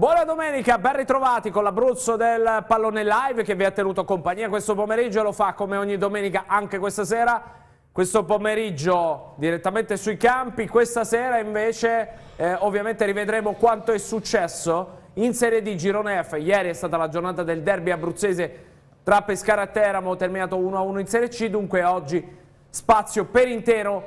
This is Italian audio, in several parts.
Buona domenica, ben ritrovati con l'Abruzzo del Pallone Live che vi ha tenuto compagnia questo pomeriggio, lo fa come ogni domenica anche questa sera. Questo pomeriggio direttamente sui campi, questa sera invece ovviamente rivedremo quanto è successo in Serie D Girone F. Ieri è stata la giornata del derby abruzzese tra Pescara e Teramo, terminato 1-1 in Serie C, dunque oggi spazio per intero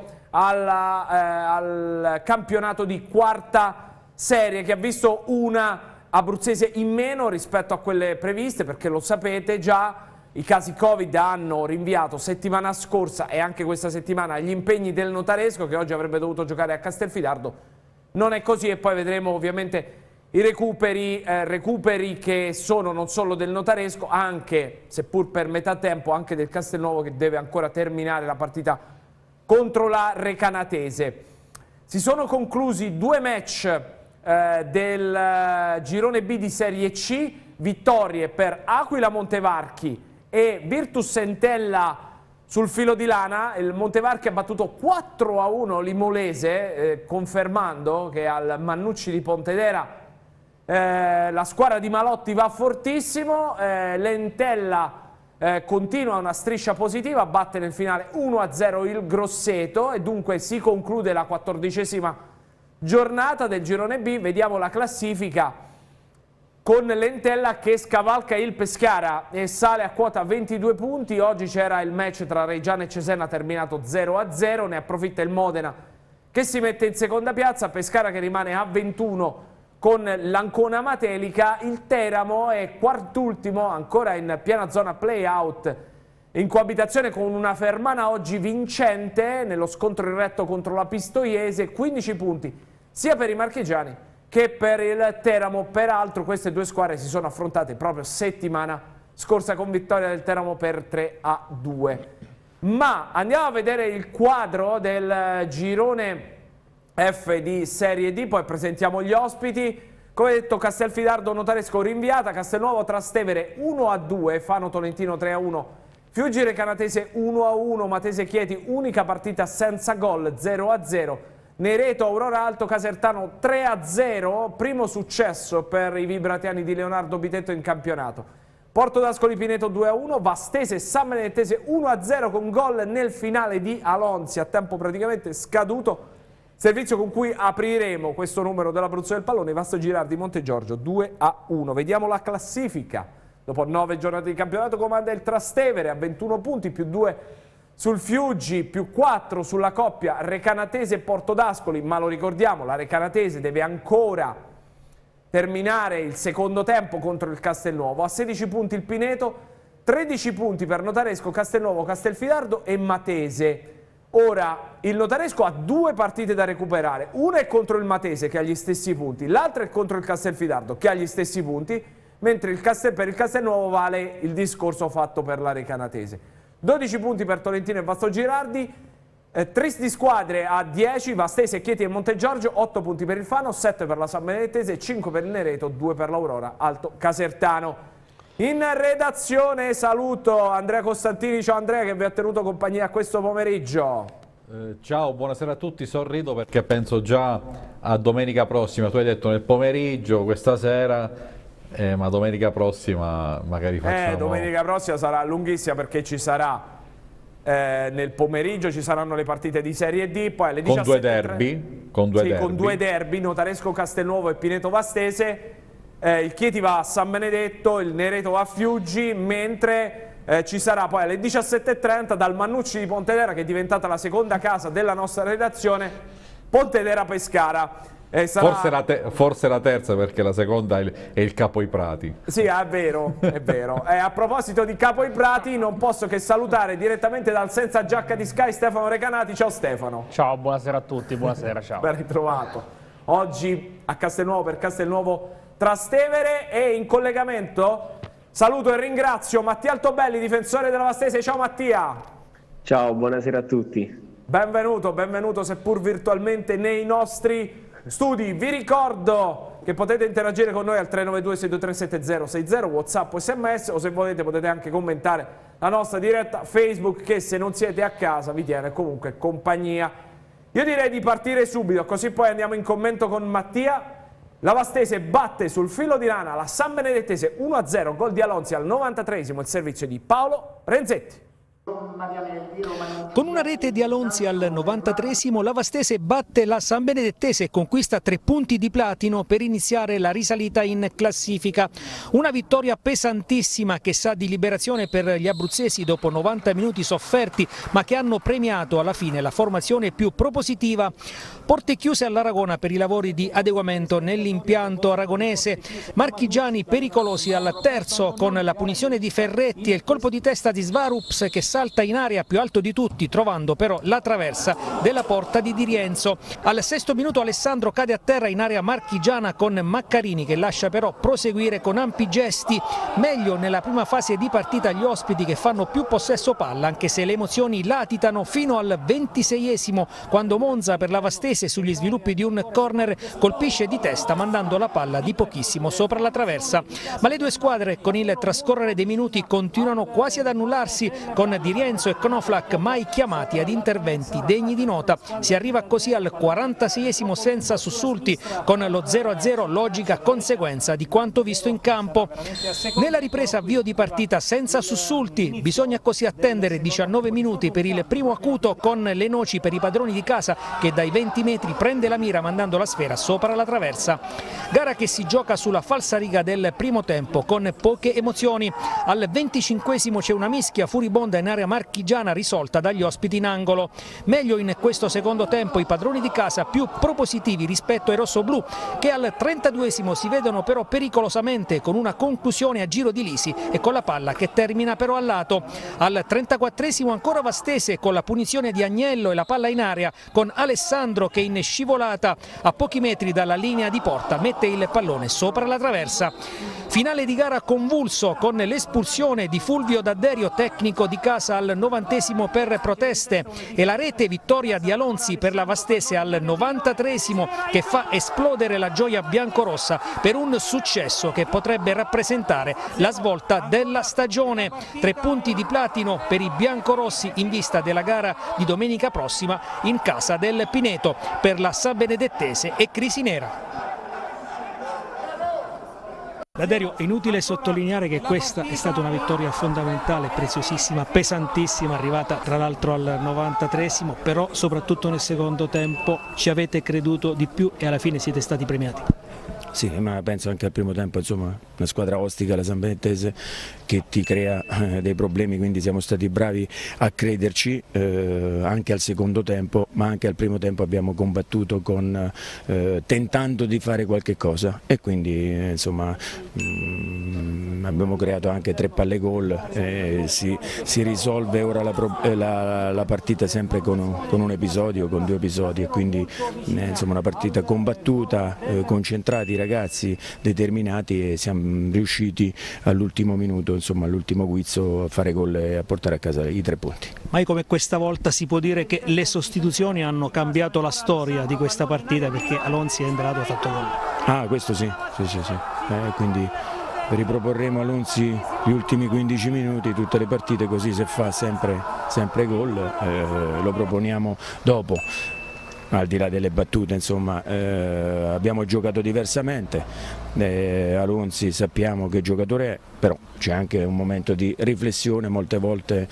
al campionato di quarta serie che ha visto una abruzzese in meno rispetto a quelle previste, perché lo sapete già, i casi Covid hanno rinviato settimana scorsa e anche questa settimana gli impegni del Notaresco, che oggi avrebbe dovuto giocare a Castelfidardo. Non è così, e poi vedremo ovviamente i recuperi che sono non solo del Notaresco, anche, seppur per metà tempo, anche del Castelnuovo, che deve ancora terminare la partita contro la Recanatese. Si sono conclusi due match del girone B di Serie C, vittorie per Aquila Montevarchi e Virtus Entella sul filo di lana. Il Montevarchi ha battuto 4-1 l'Imolese, confermando che al Mannucci di Pontedera la squadra di Malotti va fortissimo. L'Entella continua una striscia positiva, batte nel finale 1-0 il Grosseto e dunque si conclude la 14ª giornata del girone B. Vediamo la classifica con l'Entella che scavalca il Pescara e sale a quota 22 punti. Oggi c'era il match tra Reggiana e Cesena terminato 0-0, ne approfitta il Modena che si mette in seconda piazza, Pescara che rimane a 21 con l'Ancona Matelica. Il Teramo è quartultimo, ancora in piena zona play-out, in coabitazione con una Fermana oggi vincente nello scontro diretto contro la Pistoiese, 15 punti sia per i marchigiani che per il Teramo. Peraltro queste due squadre si sono affrontate proprio settimana scorsa con vittoria del Teramo per 3-2. Ma andiamo a vedere il quadro del girone F di Serie D, poi presentiamo gli ospiti. Come detto, Castelfidardo Notaresco rinviata, Castelnuovo Trastevere 1-2, Fano Tolentino 3-1, Fiuggi Recanatese 1-1, Matese Chieti unica partita senza gol 0-0, Nereto Aurora Alto Casertano 3-0, primo successo per i vibratiani di Leonardo Bitetto in campionato. Porto d'Ascoli Pineto 2-1, Vastese San Benedettese 1-0 con gol nel finale di Alonzi a tempo praticamente scaduto, servizio con cui apriremo questo numero dell'Abruzzo del Pallone. Vasto Girardi Montegiorgio 2-1. Vediamo la classifica. Dopo 9 giornate di campionato comanda il Trastevere a 21 punti, più 2 sul Fiuggi, più 4 sulla coppia Recanatese e Porto d'Ascoli, ma lo ricordiamo, la Recanatese deve ancora terminare il secondo tempo contro il Castelnuovo. A 16 punti il Pineto, 13 punti per Notaresco, Castelnuovo, Castelfidardo e Matese. Ora, il Notaresco ha due partite da recuperare, una è contro il Matese che ha gli stessi punti, l'altra è contro il Castelfidardo che ha gli stessi punti, mentre per il Castelnuovo vale il discorso fatto per la Recanatese. 12 punti per Tolentino e Vasto Girardi, tristi squadre a 10, Vastese, Chieti e Montegiorgio, 8 punti per il Fano, 7 per la San Benedettese, 5 per il Nereto, 2 per l'Aurora Alto Casertano. In redazione saluto Andrea Costantini. Ciao Andrea, che vi ha tenuto compagnia questo pomeriggio. Ciao, buonasera a tutti. Sorrido perché penso già a domenica prossima. Tu hai detto nel pomeriggio, questa sera, ma domenica prossima magari facciamo... Domenica prossima sarà lunghissima perché ci sarà nel pomeriggio ci saranno le partite di Serie D, poi alle 17:30 con due derby, Notaresco Castelnuovo e Pineto Vastese. Il Chieti va a San Benedetto, il Nereto va a Fiuggi, mentre ci sarà poi alle 17:30 dal Mannucci di Pontedera, che è diventata la seconda casa della nostra redazione, Pontedera Pescara. Forse la terza, perché la seconda è il Capo i Prati. Sì, è vero, è vero. A proposito di Capo i Prati, non posso che salutare direttamente dal senza giacca di Sky Stefano Recanati. Ciao Stefano. Ciao, buonasera a tutti, buonasera, ciao. Ben ritrovato. Oggi a Castelnuovo per Castelnuovo Trastevere, e in collegamento saluto e ringrazio Mattia Altobelli, difensore della Vastese. Ciao Mattia. Ciao, buonasera a tutti. Benvenuto seppur virtualmente nei nostri studi. Vi ricordo che potete interagire con noi al 392-623-7060, WhatsApp o SMS, o se volete potete anche commentare la nostra diretta Facebook, che se non siete a casa vi tiene comunque compagnia. Io direi di partire subito, così poi andiamo in commento con Mattia. Vastese batte sul filo di lana la San Benedettese 1-0, gol di Alonzi al 93esimo, il servizio di Paolo Renzetti. Con una rete di Alonzi al 93esimo la Vastese batte la San Benedettese e conquista 3 punti di platino per iniziare la risalita in classifica. Una vittoria pesantissima che sa di liberazione per gli abruzzesi dopo 90 minuti sofferti, ma che hanno premiato alla fine la formazione più propositiva. Porte chiuse all'Aragona per i lavori di adeguamento nell'impianto aragonese. Marchigiani pericolosi al terzo con la punizione di Ferretti e il colpo di testa di Svarups che salta in aria più alto di tutti, trovando però la traversa della porta di Di Rienzo. Al 6° minuto Alessandro cade a terra in area marchigiana con Maccarini che lascia però proseguire con ampi gesti. Meglio nella prima fase di partita gli ospiti che fanno più possesso palla, anche se le emozioni latitano fino al 26esimo quando Monza per la Vastese sugli sviluppi di un corner colpisce di testa mandando la palla di pochissimo sopra la traversa. Ma le due squadre con il trascorrere dei minuti continuano quasi ad annullarsi, con Di Rienzo e Knoflach mai chiamati ad interventi degni di nota. Si arriva così al 46esimo senza sussulti, con lo 0-0 logica conseguenza di quanto visto in campo. Nella ripresa avvio di partita senza sussulti, bisogna così attendere 19 minuti per il primo acuto, con le noci per i padroni di casa che dai 20 metri prende la mira mandando la sfera sopra la traversa. Gara che si gioca sulla falsariga del primo tempo con poche emozioni. Al 25esimo c'è una mischia furibonda in area marchigiana risolta dagli ospiti in angolo. Meglio in questo secondo tempo i padroni di casa, più propositivi rispetto ai rossoblù, che al 32esimo si vedono però pericolosamente con una conclusione a giro di Lisi e con la palla che termina però al lato. Al 34esimo ancora Vastese con la punizione di Agnello e la palla in area, con Alessandro che in scivolata a pochi metri dalla linea di porta mette il pallone sopra la traversa. Finale di gara convulso con l'espulsione di Fulvio D'Adderio, tecnico di casa, al 90esimo per proteste, e la rete vittoria di Alonzi per la Vastese al 93esimo che fa esplodere la gioia biancorossa per un successo che potrebbe rappresentare la svolta della stagione. 3 punti di platino per i biancorossi in vista della gara di domenica prossima in casa del Pineto per la San Benedettese e Crisinera. D'Adderio, è inutile sottolineare che questa è stata una vittoria fondamentale, preziosissima, pesantissima, arrivata tra l'altro al 93esimo, però soprattutto nel secondo tempo ci avete creduto di più e alla fine siete stati premiati. Sì, ma penso anche al primo tempo, insomma, una squadra ostica, la San Benedettese, che ti crea dei problemi, quindi siamo stati bravi a crederci anche al secondo tempo, ma anche al primo tempo abbiamo combattuto tentando di fare qualche cosa e quindi insomma abbiamo creato anche 3 palle gol, si risolve ora la partita sempre con un episodio, con 2 episodi e quindi insomma una partita combattuta, concentrati ragazzi, determinati e siamo riusciti all'ultimo minuto, insomma all'ultimo guizzo a fare gol e a portare a casa i 3 punti. Mai come questa volta si può dire che le sostituzioni hanno cambiato la storia di questa partita perché Alonzi è entrato e ha fatto gol. Ah, questo sì. Quindi riproporremo Alonzi gli ultimi 15 minuti, tutte le partite, così se fa sempre gol lo proponiamo dopo. Al di là delle battute, insomma, abbiamo giocato diversamente, Alonzi sappiamo che giocatore è, però c'è anche un momento di riflessione, molte volte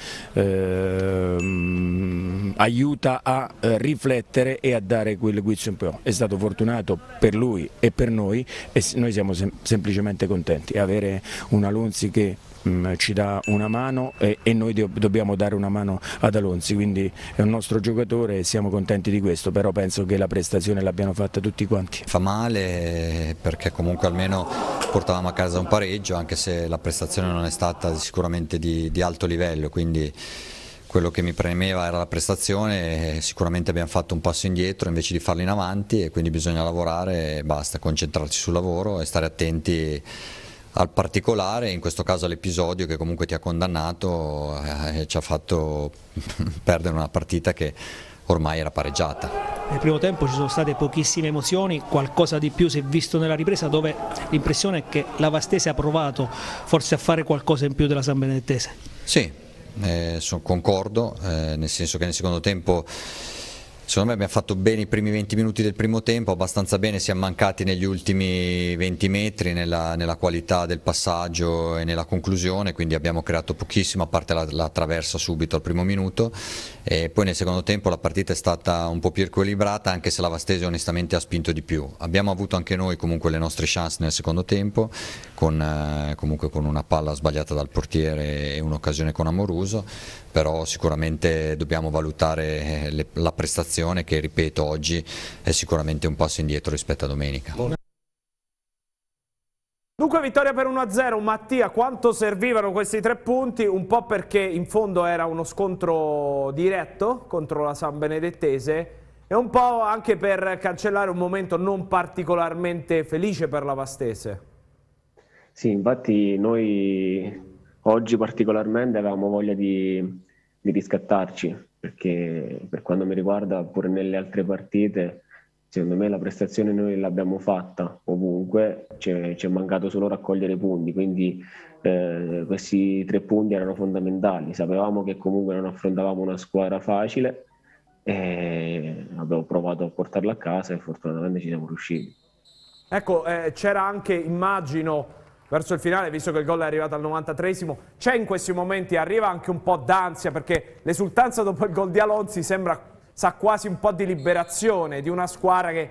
aiuta a riflettere e a dare quel guizzo in più. È stato fortunato per lui e per noi e noi siamo semplicemente contenti. Avere un Alonzi che ci dà una mano e noi dobbiamo dare una mano ad Alonzi, quindi è un nostro giocatore e siamo contenti di questo, però penso che la prestazione l'abbiano fatta tutti quanti. Fa male perché comunque almeno portavamo a casa un pareggio, anche se la prestazione non è stata sicuramente di alto livello, quindi quello che mi premeva era la prestazione, sicuramente abbiamo fatto un passo indietro invece di farlo in avanti e quindi bisogna lavorare e basta, concentrarci sul lavoro e stare attenti al particolare, in questo caso all'episodio che comunque ti ha condannato e ci ha fatto perdere una partita che ormai era pareggiata. Nel primo tempo ci sono state pochissime emozioni, qualcosa di più si è visto nella ripresa, dove l'impressione è che la Vastese ha provato forse a fare qualcosa in più della San Benedettese. Sì, concordo, nel senso che nel secondo tempo Secondo me abbiamo fatto bene i primi 20 minuti del primo tempo, abbastanza bene, siamo mancati negli ultimi 20 metri nella qualità del passaggio e nella conclusione, quindi abbiamo creato pochissimo, a parte la traversa subito al primo minuto, e poi nel secondo tempo la partita è stata un po' più equilibrata, anche se la Vastese onestamente ha spinto di più. Abbiamo avuto anche noi comunque le nostre chance nel secondo tempo, comunque con una palla sbagliata dal portiere e un'occasione con Amoruso, però sicuramente dobbiamo valutare la prestazione che, ripeto, oggi è sicuramente un passo indietro rispetto a domenica. Dunque vittoria per 1-0, Mattia, quanto servivano questi 3 punti? Un po' perché in fondo era uno scontro diretto contro la San Benedettese e un po' anche per cancellare un momento non particolarmente felice per la Vastese. Sì, infatti noi oggi particolarmente avevamo voglia di riscattarci, perché per quanto mi riguarda pure nelle altre partite, secondo me la prestazione noi l'abbiamo fatta ovunque, ci è mancato solo raccogliere punti, quindi questi 3 punti erano fondamentali. Sapevamo che comunque non affrontavamo una squadra facile e abbiamo provato a portarla a casa e fortunatamente ci siamo riusciti. Ecco, c'era anche, immagino, verso il finale, visto che il gol è arrivato al 93esimo, c'è in questi momenti, arriva anche un po' d'ansia, perché l'esultanza dopo il gol di Alonzi sa quasi un po' di liberazione di una squadra che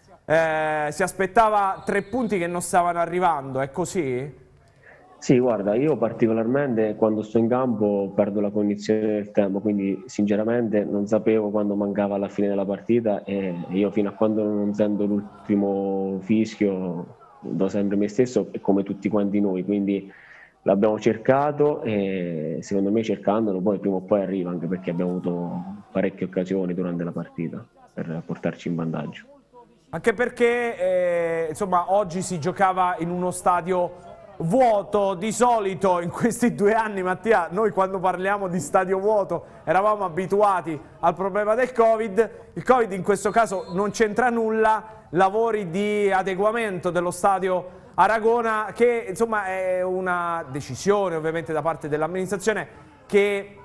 si aspettava 3 punti che non stavano arrivando, è così? Sì, guarda, io particolarmente quando sto in campo perdo la cognizione del tempo, quindi sinceramente non sapevo quando mancava alla fine della partita e io fino a quando non sento l'ultimo fischio do sempre me stesso e come tutti quanti noi, quindi l'abbiamo cercato e secondo me cercandolo poi prima o poi arriva, anche perché abbiamo avuto parecchie occasioni durante la partita per portarci in vantaggio. Anche perché insomma oggi si giocava in uno stadio vuoto. Di solito in questi 2 anni, Mattia, noi quando parliamo di stadio vuoto eravamo abituati al problema del Covid. Il Covid in questo caso non c'entra nulla, lavori di adeguamento dello stadio Aragona, che insomma è una decisione ovviamente da parte dell'amministrazione che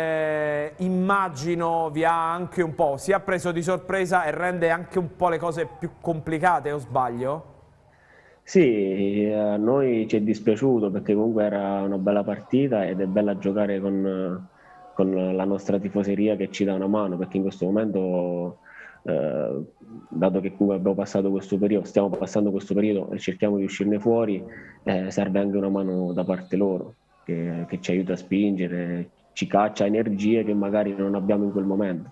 immagino vi ha anche un po', si è preso di sorpresa e rende anche un po' le cose più complicate, o sbaglio? Sì, a noi ci è dispiaciuto perché comunque era una bella partita ed è bella giocare con la nostra tifoseria che ci dà una mano, perché in questo momento, dato che comunque abbiamo passato questo periodo, stiamo passando questo periodo e cerchiamo di uscirne fuori, serve anche una mano da parte loro che ci aiuta a spingere, ci caccia energie che magari non abbiamo in quel momento.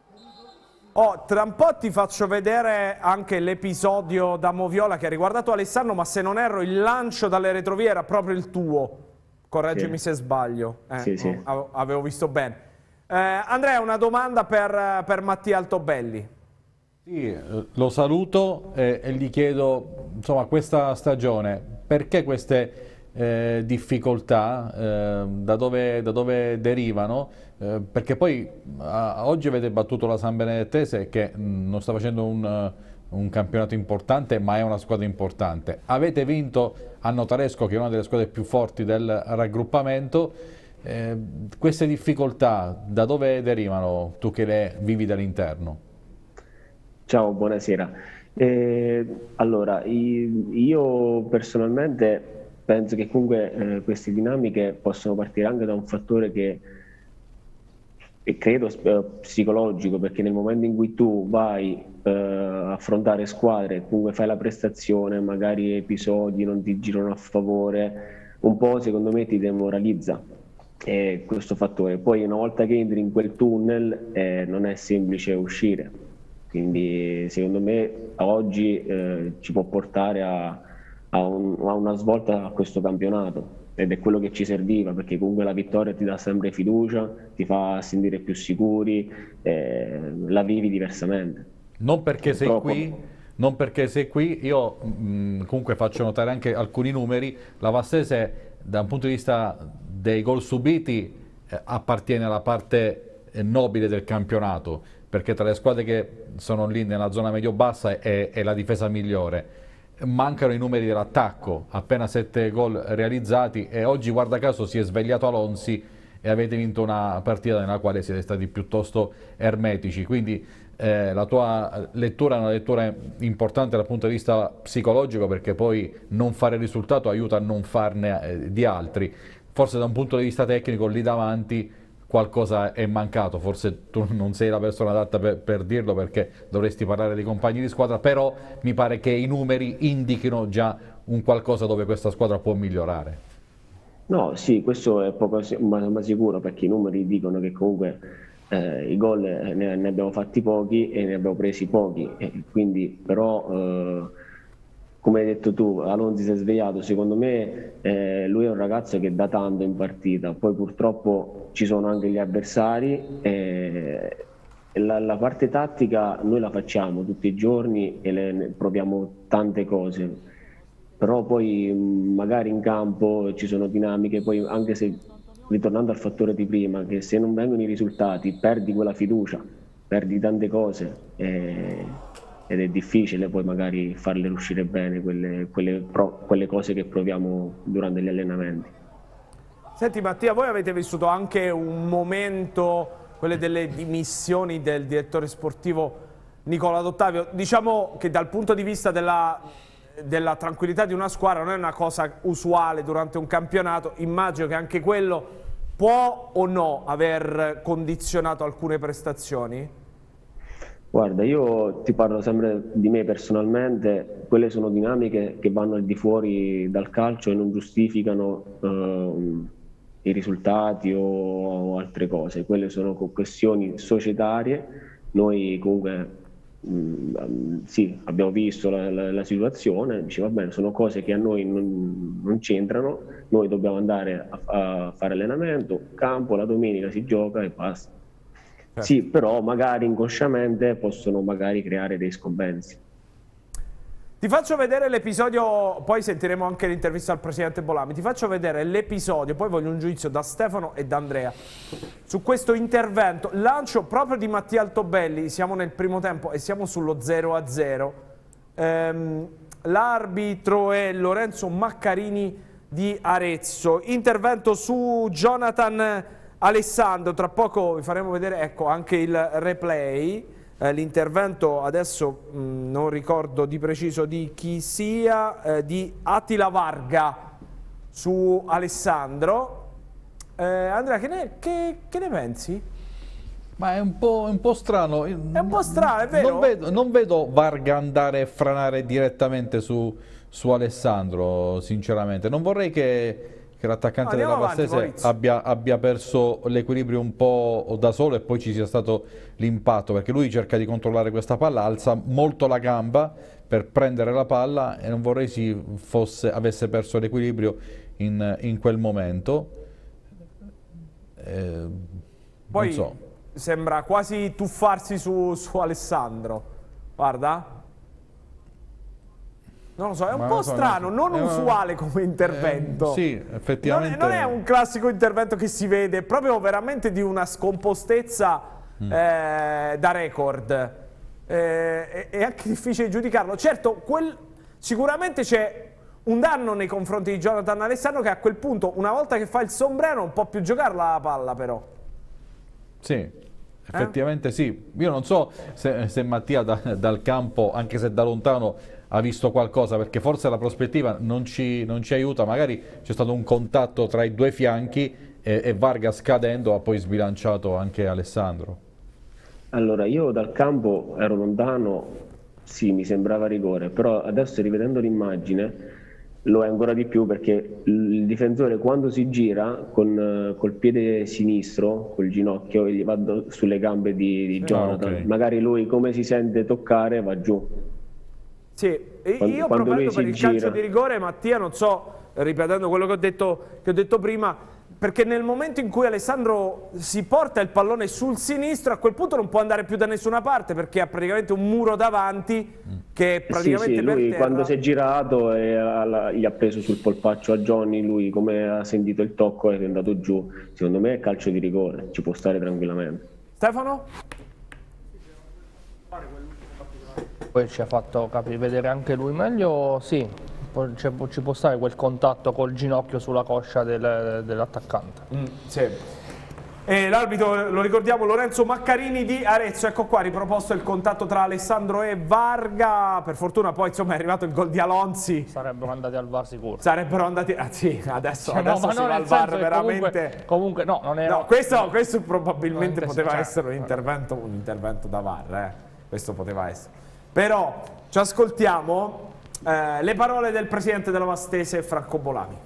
Tra un po' ti faccio vedere anche l'episodio da Moviola che ha riguardato Alessandro, ma se non erro il lancio dalle retrovie era proprio il tuo, correggimi se sbaglio. Sì, sì. Avevo visto bene. Andrea, una domanda per Mattia Altobelli. Sì, lo saluto e gli chiedo, insomma, questa stagione, perché queste difficoltà, da dove derivano? Perché poi oggi avete battuto la San Benedettese che non sta facendo un campionato importante, ma è una squadra importante. Avete vinto a Notaresco, che è una delle squadre più forti del raggruppamento. Queste difficoltà da dove derivano, tu che le vivi dall'interno? Ciao, buonasera. Allora, io personalmente penso che comunque queste dinamiche possono partire anche da un fattore che credo psicologico, perché nel momento in cui tu vai a affrontare squadre, comunque fai la prestazione, magari episodi non ti girano a favore, un po' secondo me ti demoralizza questo fattore. Poi una volta che entri in quel tunnel non è semplice uscire, quindi secondo me oggi ci può portare a una svolta a questo campionato. Ed è quello che ci serviva, perché comunque la vittoria ti dà sempre fiducia, ti fa sentire più sicuri, la vivi diversamente. Non perché sei qui, io comunque faccio notare anche alcuni numeri. La Vastese da un punto di vista dei gol subiti appartiene alla parte nobile del campionato, perché tra le squadre che sono lì nella zona medio-bassa è la difesa migliore. Mancano i numeri dell'attacco, appena 7 gol realizzati, e oggi guarda caso si è svegliato Alonzi e avete vinto una partita nella quale siete stati piuttosto ermetici, quindi la tua lettura è una lettura importante dal punto di vista psicologico, perché poi non fare risultato aiuta a non farne di altri. Forse da un punto di vista tecnico lì davanti qualcosa è mancato, forse tu non sei la persona adatta per dirlo, perché dovresti parlare dei compagni di squadra, però mi pare che i numeri indichino già un qualcosa dove questa squadra può migliorare. No, sì, questo è poco ma sicuro, perché i numeri dicono che comunque i gol ne abbiamo fatti pochi e ne abbiamo presi pochi, e quindi però come hai detto tu, Alonso si è svegliato, secondo me lui è un ragazzo che dà tanto in partita, poi purtroppo ci sono anche gli avversari, la parte tattica noi la facciamo tutti i giorni e proviamo tante cose, però poi magari in campo ci sono dinamiche, poi anche se, ritornando al fattore di prima, che se non vengono i risultati perdi quella fiducia, perdi tante cose ed è difficile poi magari farle uscire bene quelle cose che proviamo durante gli allenamenti. Senti Mattia, voi avete vissuto anche un momento, quelle delle dimissioni del direttore sportivo Nicola D'Ottavio, diciamo che dal punto di vista della tranquillità di una squadra non è una cosa usuale durante un campionato, immagino che anche quello può o no aver condizionato alcune prestazioni? Guarda, io ti parlo sempre di me personalmente, quelle sono dinamiche che vanno al di fuori dal calcio e non giustificano i risultati o altre cose, quelle sono questioni societarie. Noi comunque sì, abbiamo visto la situazione, dice va bene, sono cose che a noi non c'entrano, noi dobbiamo andare a fare allenamento, campo, la domenica si gioca e basta. Sì, però magari inconsciamente possono magari creare dei scompensi. Ti faccio vedere l'episodio, poi sentiremo anche l'intervista al presidente Bolami, ti faccio vedere l'episodio, poi voglio un giudizio da Stefano e da Andrea su questo intervento, lancio proprio di Mattia Altobelli, siamo nel primo tempo e siamo sullo 0-0, l'arbitro è Lorenzo Maccarini di Arezzo, intervento su Jonathan Alessandro, tra poco vi faremo vedere, ecco, anche il replay, l'intervento adesso non ricordo di preciso di chi sia, di Attila Varga su Alessandro. Andrea, che ne pensi? Ma è un po' strano. È un po' strano, è vero? Non vedo Varga andare a franare direttamente su Alessandro, sinceramente. Non vorrei che l'attaccante della Vastese abbia perso l'equilibrio un po' da solo e poi ci sia stato l'impatto, perché lui cerca di controllare questa palla, alza molto la gamba per prendere la palla e non vorrei avesse perso l'equilibrio in quel momento. Poi non so. Sembra quasi tuffarsi su Alessandro, guarda. Non lo so, è un po' strano, non usuale come intervento. Sì, effettivamente. Non è un classico intervento che si vede, è proprio veramente di una scompostezza da record. È anche difficile giudicarlo. Certo, sicuramente c'è un danno nei confronti di Jonathan Alessandro, che a quel punto, una volta che fa il sombrero, non può più giocarla la palla però. Sì, effettivamente sì. Io non so se Mattia dal campo, anche se da lontano, ha visto qualcosa, perché forse la prospettiva non ci aiuta, magari c'è stato un contatto tra i due fianchi e Vargas cadendo ha poi sbilanciato anche Alessandro. Allora, io dal campo ero lontano, sì, mi sembrava rigore, però adesso rivedendo l'immagine lo è ancora di più, perché il difensore quando si gira col piede sinistro, col ginocchio, gli va sulle gambe di Jonathan, okay. Magari lui come si sente toccare va giù. Sì, io proprio per il calcio di rigore, Mattia, non so, ripetendo quello che ho detto prima, perché nel momento in cui Alessandro si porta il pallone sul sinistro, a quel punto non può andare più da nessuna parte, perché ha praticamente un muro davanti che è praticamente lui per terra. Quando si è girato e gli ha preso sul polpaccio a Johnny, lui come ha sentito il tocco è andato giù. Secondo me è calcio di rigore, ci può stare tranquillamente. Stefano? Poi ci ha fatto vedere anche lui meglio, sì, ci può stare quel contatto col ginocchio sulla coscia dell'attaccante. Sì. L'arbitro, lo ricordiamo, Lorenzo Maccarini di Arezzo. Ecco qua, riproposto il contatto tra Alessandro e Varga. Per fortuna poi insomma è arrivato il gol di Alonzi. Sarebbero andati al VAR sicuro. Sarebbero andati... sì, adesso si va al VAR veramente... Comunque no, non era... No, questo probabilmente poteva essere un intervento da VAR. Questo poteva essere. Però ci ascoltiamo le parole del presidente della Vastese, Franco Bolami.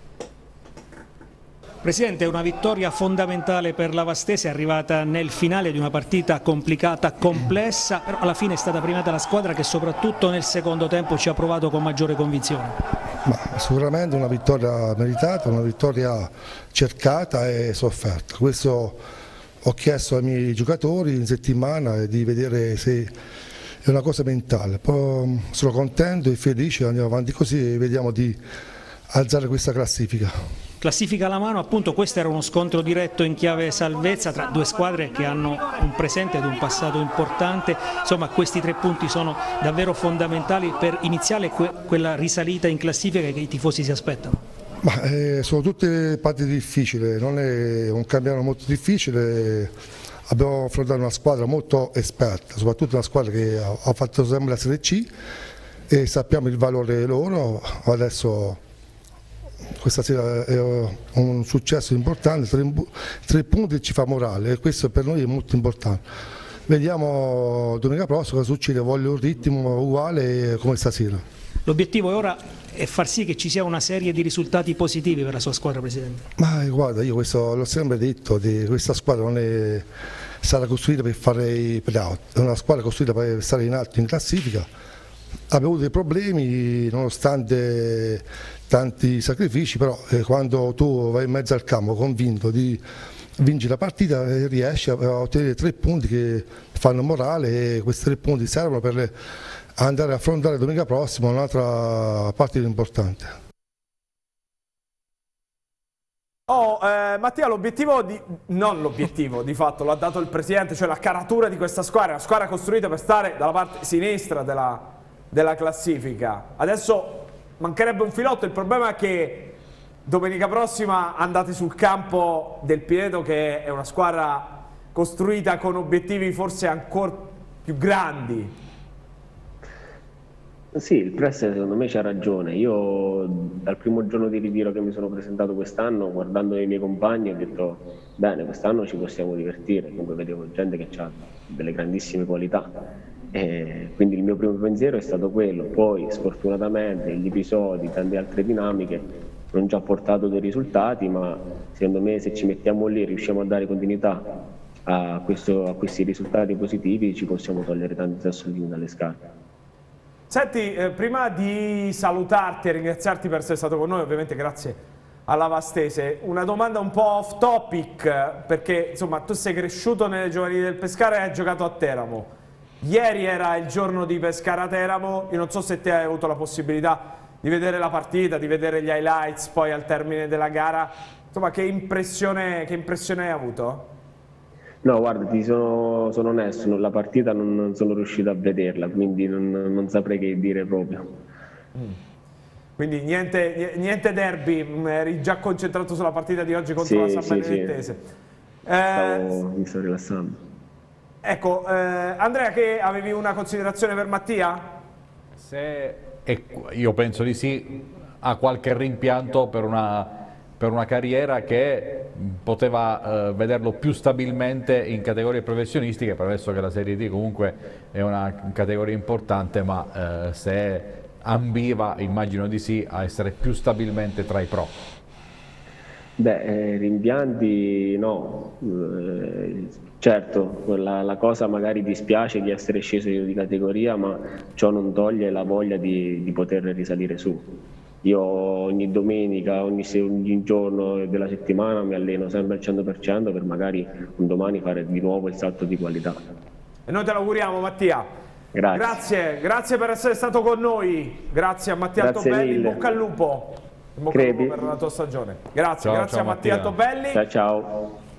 Presidente, una vittoria fondamentale per la Vastese, arrivata nel finale di una partita complicata, complessa, però alla fine è stata premiata la squadra che soprattutto nel secondo tempo ci ha provato con maggiore convinzione. Sicuramente una vittoria meritata, una vittoria cercata e sofferta. Questo ho chiesto ai miei giocatori in settimana di vedere se è una cosa mentale. Poi sono contento e felice, andiamo avanti così e vediamo di alzare questa classifica. Classifica alla mano, appunto questo era uno scontro diretto in chiave salvezza tra due squadre che hanno un presente ed un passato importante, insomma questi 3 punti sono davvero fondamentali per iniziare quella risalita in classifica che i tifosi si aspettano. Sono tutte partite difficili, non è un campionato molto difficile, abbiamo affrontato una squadra molto esperta, soprattutto una squadra che ha fatto sempre la Serie C e sappiamo il valore loro. Adesso questa sera è un successo importante, 3 punti ci fa morale e questo per noi è molto importante. Vediamo domenica prossima cosa succede, voglio un ritmo uguale come stasera. L'obiettivo ora è far sì che ci sia una serie di risultati positivi per la sua squadra, Presidente. Guarda, io questo l'ho sempre detto, questa squadra non è stata costruita per fare i playout, è una squadra costruita per stare in alto in classifica. Abbiamo avuto dei problemi nonostante tanti sacrifici, però quando tu vai in mezzo al campo convinto di vincere la partita riesci a ottenere 3 punti che fanno morale e questi 3 punti servono per andare a affrontare domenica prossima un'altra partita importante. Mattia, l'obiettivo non l'obiettivo di fatto l'ha dato il presidente, cioè la caratura di questa squadra, una squadra costruita per stare dalla parte sinistra della classifica. Adesso mancherebbe un filotto, il problema è che domenica prossima andate sul campo del Pineto, che è una squadra costruita con obiettivi forse ancora più grandi. Sì, il press secondo me c'ha ragione. Io dal primo giorno di ritiro che mi sono presentato quest'anno, guardando i miei compagni, ho detto bene, quest'anno ci possiamo divertire. Comunque vedevo gente che ha delle grandissime qualità. Quindi il mio primo pensiero è stato quello. Poi sfortunatamente gli episodi, tante altre dinamiche non ci ha portato dei risultati, ma secondo me se ci mettiamo lì e riusciamo a dare continuità a questi risultati positivi ci possiamo togliere tanti sassolini dalle scarpe. Senti, prima di salutarti e ringraziarti per essere stato con noi, ovviamente grazie alla Vastese, una domanda un po' off topic, perché insomma tu sei cresciuto nelle giovanili del Pescara e hai giocato a Teramo. Ieri era il giorno di Pescara Teramo, io non so se te hai avuto la possibilità di vedere la partita, di vedere gli highlights poi al termine della gara, insomma che impressione hai avuto? No, guarda, sono onesto, la partita non sono riuscito a vederla, quindi non saprei che dire proprio. Quindi niente derby, eri già concentrato sulla partita di oggi contro la San Benedettese. Mi sto rilassando. Ecco, Andrea, che avevi una considerazione per Mattia? Io penso di sì, ha qualche rimpianto per una carriera che poteva vederlo più stabilmente in categorie professionistiche, premesso che la Serie D comunque è una categoria importante, ma se ambiva, immagino di sì, a essere più stabilmente tra i pro. Rimpianti no, certo la cosa magari dispiace di essere sceso di categoria, ma ciò non toglie la voglia di poter risalire su. Io ogni domenica, ogni giorno della settimana mi alleno sempre al 100% per magari un domani fare di nuovo il salto di qualità. E noi te l'auguriamo, Mattia. Grazie per essere stato con noi, grazie a Mattia Altobelli, in bocca al lupo. Per la tua stagione. Grazie a Mattia Altobelli. Ciao.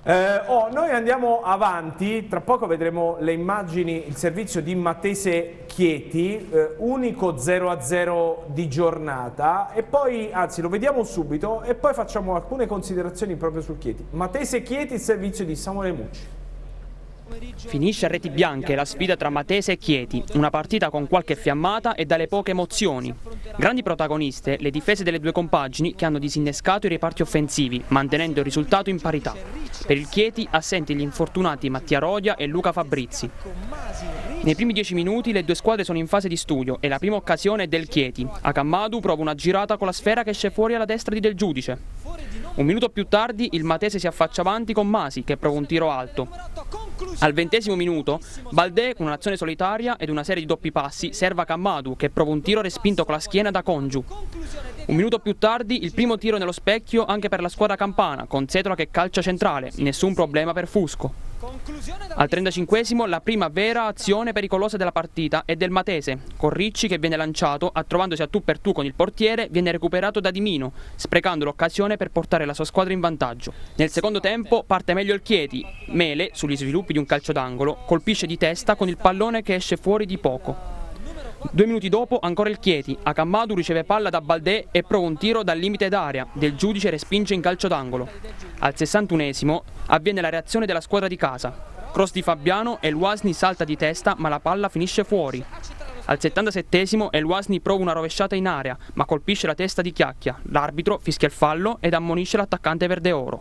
Noi andiamo avanti, tra poco vedremo le immagini, il servizio di Matese Chieti, unico 0-0 di giornata, e poi, anzi lo vediamo subito e poi facciamo alcune considerazioni proprio sul Chieti. Matese Chieti, il servizio di Samuele Mucci. Finisce a reti bianche la sfida tra Matese e Chieti, una partita con qualche fiammata e dalle poche emozioni. Grandi protagoniste le difese delle due compagini che hanno disinnescato i reparti offensivi, mantenendo il risultato in parità. Per il Chieti assenti gli infortunati Mattia Rodia e Luca Fabrizi. Nei primi 10 minuti le due squadre sono in fase di studio e la prima occasione è del Chieti. Akamadu prova una girata con la sfera che esce fuori alla destra del giudice. Un minuto più tardi il Matese si affaccia avanti con Masi che prova un tiro alto. Al 20° minuto Baldé con un'azione solitaria ed una serie di doppi passi serve Akamadu che prova un tiro respinto con la schiena da Congiu. Un minuto più tardi il primo tiro nello specchio anche per la squadra campana con Zetola che calcia centrale, nessun problema per Fusco. Al 35° la prima vera azione pericolosa della partita è del Matese, con Ricci che viene lanciato, trovandosi a tu per tu con il portiere, viene recuperato da Di Mino, sprecando l'occasione per portare la sua squadra in vantaggio. Nel secondo tempo parte meglio il Chieti, Mele, sugli sviluppi di un calcio d'angolo, colpisce di testa con il pallone che esce fuori di poco. 2 minuti dopo ancora il Chieti, Akamadu riceve palla da Baldé e prova un tiro dal limite d'area, del giudice respinge in calcio d'angolo. Al 61° avviene la reazione della squadra di casa. Cross di Fabiano e Luasni salta di testa ma la palla finisce fuori. Al 77° Luasni prova una rovesciata in area ma colpisce la testa di Chiacchia. L'arbitro fischia il fallo ed ammonisce l'attaccante verde-oro.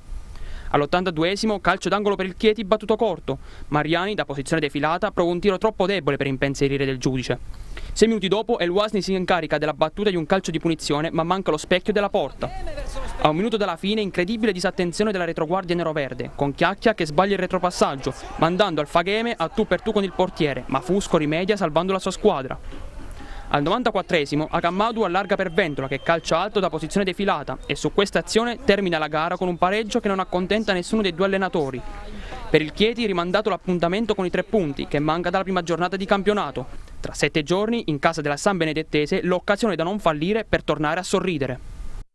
All'82° calcio d'angolo per il Chieti battuto corto. Mariani da posizione defilata prova un tiro troppo debole per impensierire del giudice. 6 minuti dopo Luasni si incarica della battuta di un calcio di punizione ma manca lo specchio della porta. A un minuto dalla fine incredibile disattenzione della retroguardia neroverde con Chiacchia che sbaglia il retropassaggio mandando al Fagheme a tu per tu con il portiere ma Fusco rimedia salvando la sua squadra. Al 94° Akamadu allarga per Ventola che calcia alto da posizione defilata e su questa azione termina la gara con un pareggio che non accontenta nessuno dei due allenatori. Per il Chieti rimandato l'appuntamento con i 3 punti che manca dalla prima giornata di campionato. Tra 7 giorni in casa della San Benedettese l'occasione da non fallire per tornare a sorridere.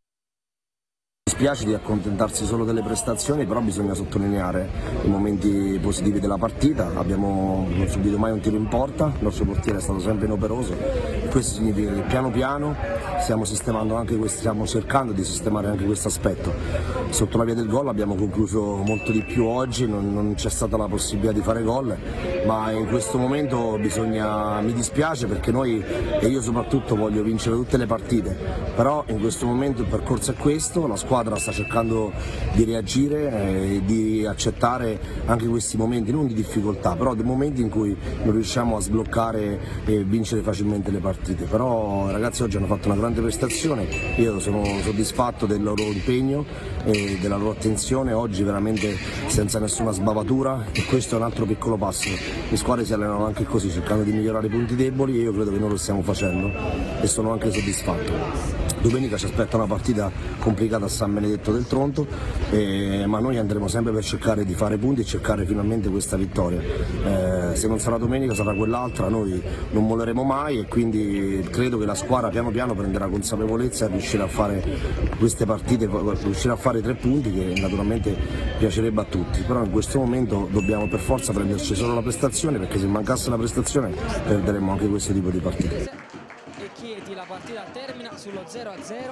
Mi spiace di accontentarsi solo delle prestazioni, però bisogna sottolineare i momenti positivi della partita. Abbiamo non subito mai un tiro in porta, il nostro portiere è stato sempre inoperoso e questo significa che piano piano stiamo cercando di sistemare anche questo aspetto. Sotto la via del gol abbiamo concluso molto di più oggi, non c'è stata la possibilità di fare gol, ma in questo momento mi dispiace perché noi e io soprattutto voglio vincere tutte le partite, però in questo momento il percorso è questo, la squadra sta cercando di reagire e di accettare anche questi momenti, non di difficoltà, però dei momenti in cui non riusciamo a sbloccare e vincere facilmente le partite. Però i ragazzi oggi hanno fatto una grande prestazione, io sono soddisfatto del loro impegno e della loro attenzione, oggi veramente senza nessuna sbavatura e questo è un altro piccolo passo. Le squadre si allenano anche così, cercando di migliorare i punti deboli e io credo che noi lo stiamo facendo e sono anche soddisfatto. Domenica ci aspetta una partita complicata a San Benedetto del Tronto, ma noi andremo sempre per cercare di fare punti e cercare finalmente questa vittoria. Se non sarà domenica sarà quell'altra, noi non molleremo mai e quindi credo che la squadra piano piano prenderà consapevolezza e riuscirà a fare queste partite, riuscirà a fare 3 punti che naturalmente piacerebbe a tutti, però in questo momento dobbiamo per forza prenderci solo la prestazione perché se mancasse la prestazione perderemo anche questo tipo di partite. La partita termina sullo 0-0.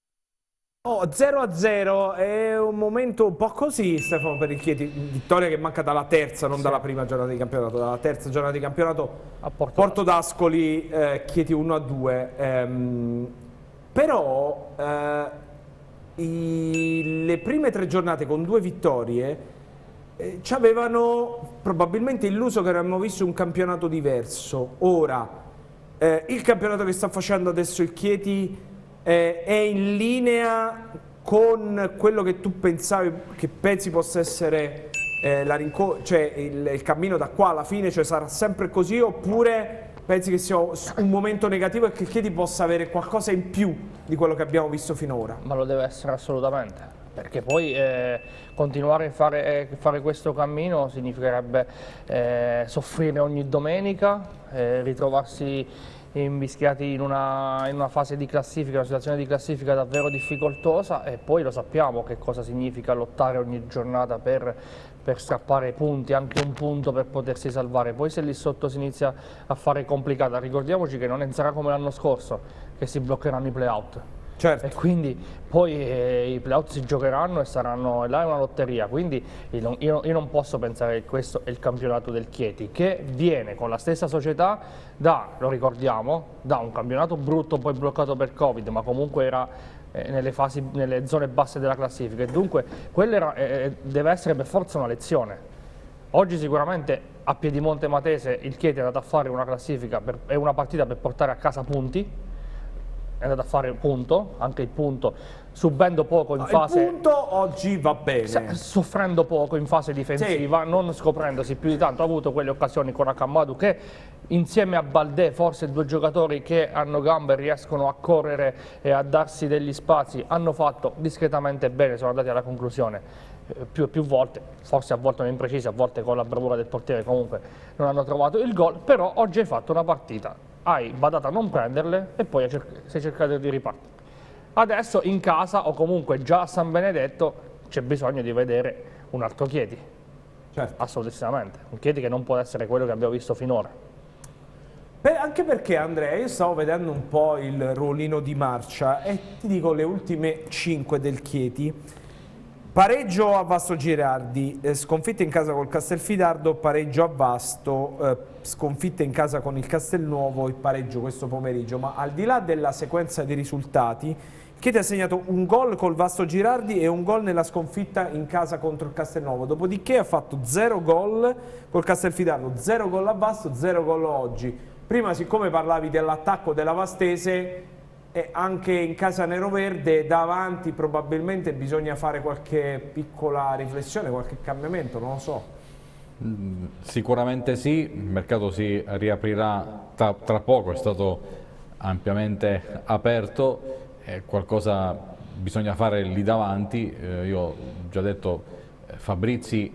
0-0 è un momento un po' così, Stefano, per il Chieti. Vittoria che manca dalla terza, non dalla prima giornata di campionato, dalla terza giornata di campionato a Porto d'Ascoli, Chieti 1-2. Però le prime 3 giornate con 2 vittorie ci avevano probabilmente illuso che avremmo visto un campionato diverso. Ora il campionato che sta facendo adesso il Chieti è in linea con quello che tu pensavi, che pensi possa essere il cammino da qua alla fine, cioè sarà sempre così, oppure pensi che sia un momento negativo e che il Chieti possa avere qualcosa in più di quello che abbiamo visto finora? Ma lo deve essere assolutamente, perché poi continuare a fare questo cammino significherebbe soffrire ogni domenica, ritrovarsi invischiati in una fase di classifica, una situazione di classifica davvero difficoltosa, e poi lo sappiamo che cosa significa lottare ogni giornata per strappare punti, anche un punto per potersi salvare. Poi se lì sotto si inizia a fare complicata, ricordiamoci che non sarà come l'anno scorso, che si bloccheranno i play-out. Certo. E quindi poi i play-out si giocheranno e là è una lotteria, quindi io non posso pensare che questo è il campionato del Chieti, che viene con la stessa società lo ricordiamo, da un campionato brutto poi bloccato per Covid, ma comunque era nelle zone basse della classifica, e dunque quella deve essere per forza una lezione. Oggi sicuramente a Piedimonte Matese il Chieti è andato a fare una classifica è una partita per portare a casa punti, è andato a fare punto, anche il punto, subendo poco in fase... Il punto oggi va bene. Soffrendo poco in fase difensiva, sì, non scoprendosi più di tanto. Ha avuto quelle occasioni con Akamadu che insieme a Baldé, forse due giocatori che hanno gambe e riescono a correre e a darsi degli spazi, hanno fatto discretamente bene, sono andati alla conclusione più e più volte, forse a volte non imprecisi, a volte con la bravura del portiere, comunque non hanno trovato il gol, però oggi hai fatto una partita, hai badato a non prenderle e poi sei cercato di ripartire. Adesso in casa o comunque già a San Benedetto c'è bisogno di vedere un altro Chieti, certo, assolutamente, un Chieti che non può essere quello che abbiamo visto finora. Anche perché, Andrea, io stavo vedendo un po' il ruolino di marcia e ti dico le ultime 5 del Chieti: pareggio a Vasto Girardi, sconfitta in casa col Castelfidardo, pareggio a Vasto, sconfitta in casa con il Castelnuovo e pareggio questo pomeriggio. Ma al di là della sequenza di risultati, Chieti ha segnato un gol col Vasto Girardi e un gol nella sconfitta in casa contro il Castelnuovo, dopodiché ha fatto 0 gol col Castelfidardo, 0 gol a Vasto, 0 gol oggi. Prima, siccome parlavi dell'attacco della Vastese, anche in casa neroverde davanti probabilmente bisogna fare qualche piccola riflessione, qualche cambiamento, non lo so. Sicuramente sì, il mercato si riaprirà tra poco, è stato ampiamente aperto, qualcosa bisogna fare lì davanti. Io ho già detto, Fabrizi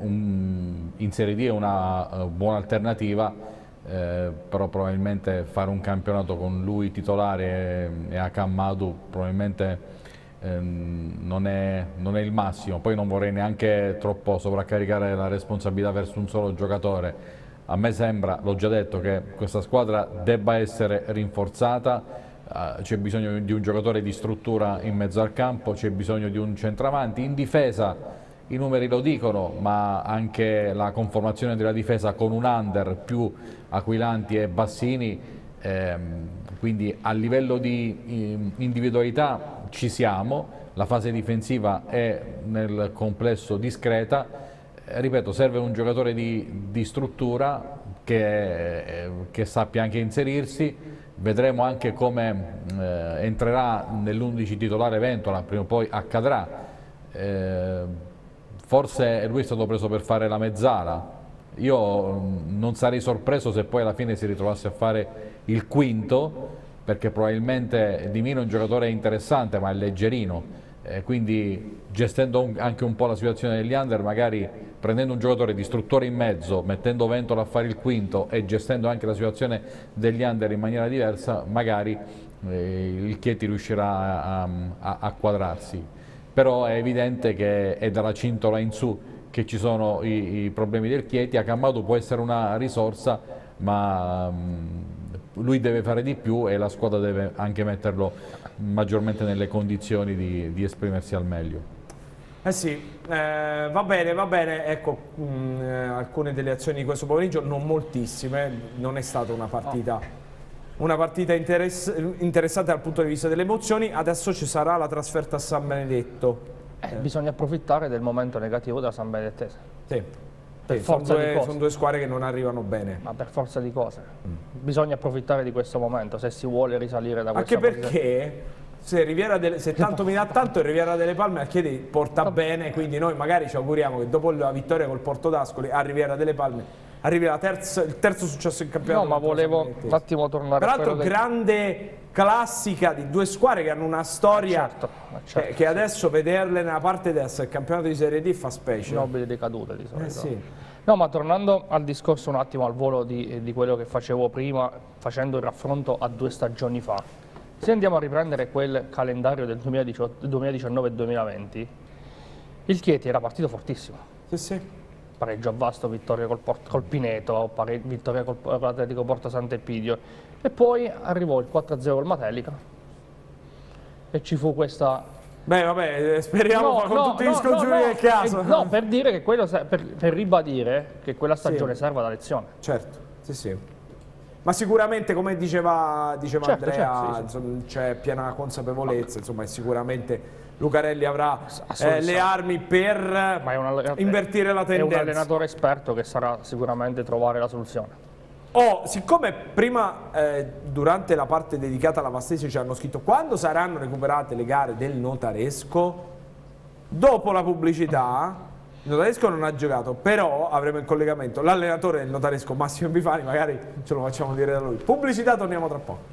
in Serie D è una buona alternativa, però probabilmente fare un campionato con lui titolare e Akamadu probabilmente non è il massimo. Poi non vorrei neanche troppo sovraccaricare la responsabilità verso un solo giocatore. A me sembra, l'ho già detto, che questa squadra debba essere rinforzata, c'è bisogno di un giocatore di struttura in mezzo al campo, c'è bisogno di un centravanti. In difesa i numeri lo dicono, ma anche la conformazione della difesa con un under più Aquilani e Bassini, quindi a livello di individualità ci siamo, la fase difensiva è nel complesso discreta. Ripeto, serve un giocatore di struttura che sappia anche inserirsi. Vedremo anche come entrerà nell'11 titolare Ventola, prima o poi accadrà. Forse lui è stato preso per fare la mezzala. Io non sarei sorpreso se poi alla fine si ritrovasse a fare il quinto, perché probabilmente Di Mino è un giocatore interessante ma è leggerino, quindi gestendo anche un po' la situazione degli under, magari prendendo un giocatore di struttura in mezzo, mettendo Ventola a fare il quinto e gestendo anche la situazione degli under in maniera diversa, magari il Chieti riuscirà a quadrarsi. Però è evidente che è dalla cintola in su che ci sono i problemi del Chieti. Akamadu può essere una risorsa, ma lui deve fare di più e la squadra deve anche metterlo maggiormente nelle condizioni di esprimersi al meglio. Sì, va bene, ecco, alcune delle azioni di questo pomeriggio, non moltissime, non è stata una partita... Una partita interessante dal punto di vista delle emozioni. Adesso ci sarà la trasferta a San Benedetto. Bisogna approfittare del momento negativo della San Benedettese. Sì. Per forza sono due squadre che non arrivano bene. Ma per forza di cose. Bisogna approfittare di questo momento se si vuole risalire da questa posizione. Anche perché se tanto mi dà tanto, il Riviera delle Palme al Chieti porta bene, quindi noi magari ci auguriamo che dopo la vittoria col Porto d'Ascoli a Riviera delle Palme arrivi il terzo successo in campionato. No, ma volevo un attimo tornare a quello. Tra l'altro grande classica di due squadre che hanno una storia, certo, che adesso vederle nella parte destra del campionato di Serie D fa specie. Nobili decadute di solito. Sì. No, ma tornando al discorso un attimo al volo di quello che facevo prima, facendo il raffronto a 2 stagioni fa, se andiamo a riprendere quel calendario del 2019-2020, il Chieti era partito fortissimo. Sì, sì. Pareggio a Vasto, vittoria col Pineto, vittoria con l'Atletico Porto Sant'Epidio, e poi arrivò il 4-0 col Matelica e ci fu questa... Beh, vabbè, speriamo con tutti gli scongiuri del caso. No, per dire che quello, per ribadire che quella stagione serve da lezione. Certo, sì, sì. Ma sicuramente, come diceva Andrea, c'è piena consapevolezza, insomma, e sicuramente Lucarelli avrà le armi per invertire la tendenza. È un allenatore esperto che sarà sicuramente trovare la soluzione. Siccome prima durante la parte dedicata alla Vastese ci hanno scritto quando saranno recuperate le gare del Notaresco, dopo la pubblicità, il Notaresco non ha giocato, però avremo in collegamento l'allenatore del Notaresco, Massimo Epifani, magari ce lo facciamo dire da lui. Pubblicità, torniamo tra poco.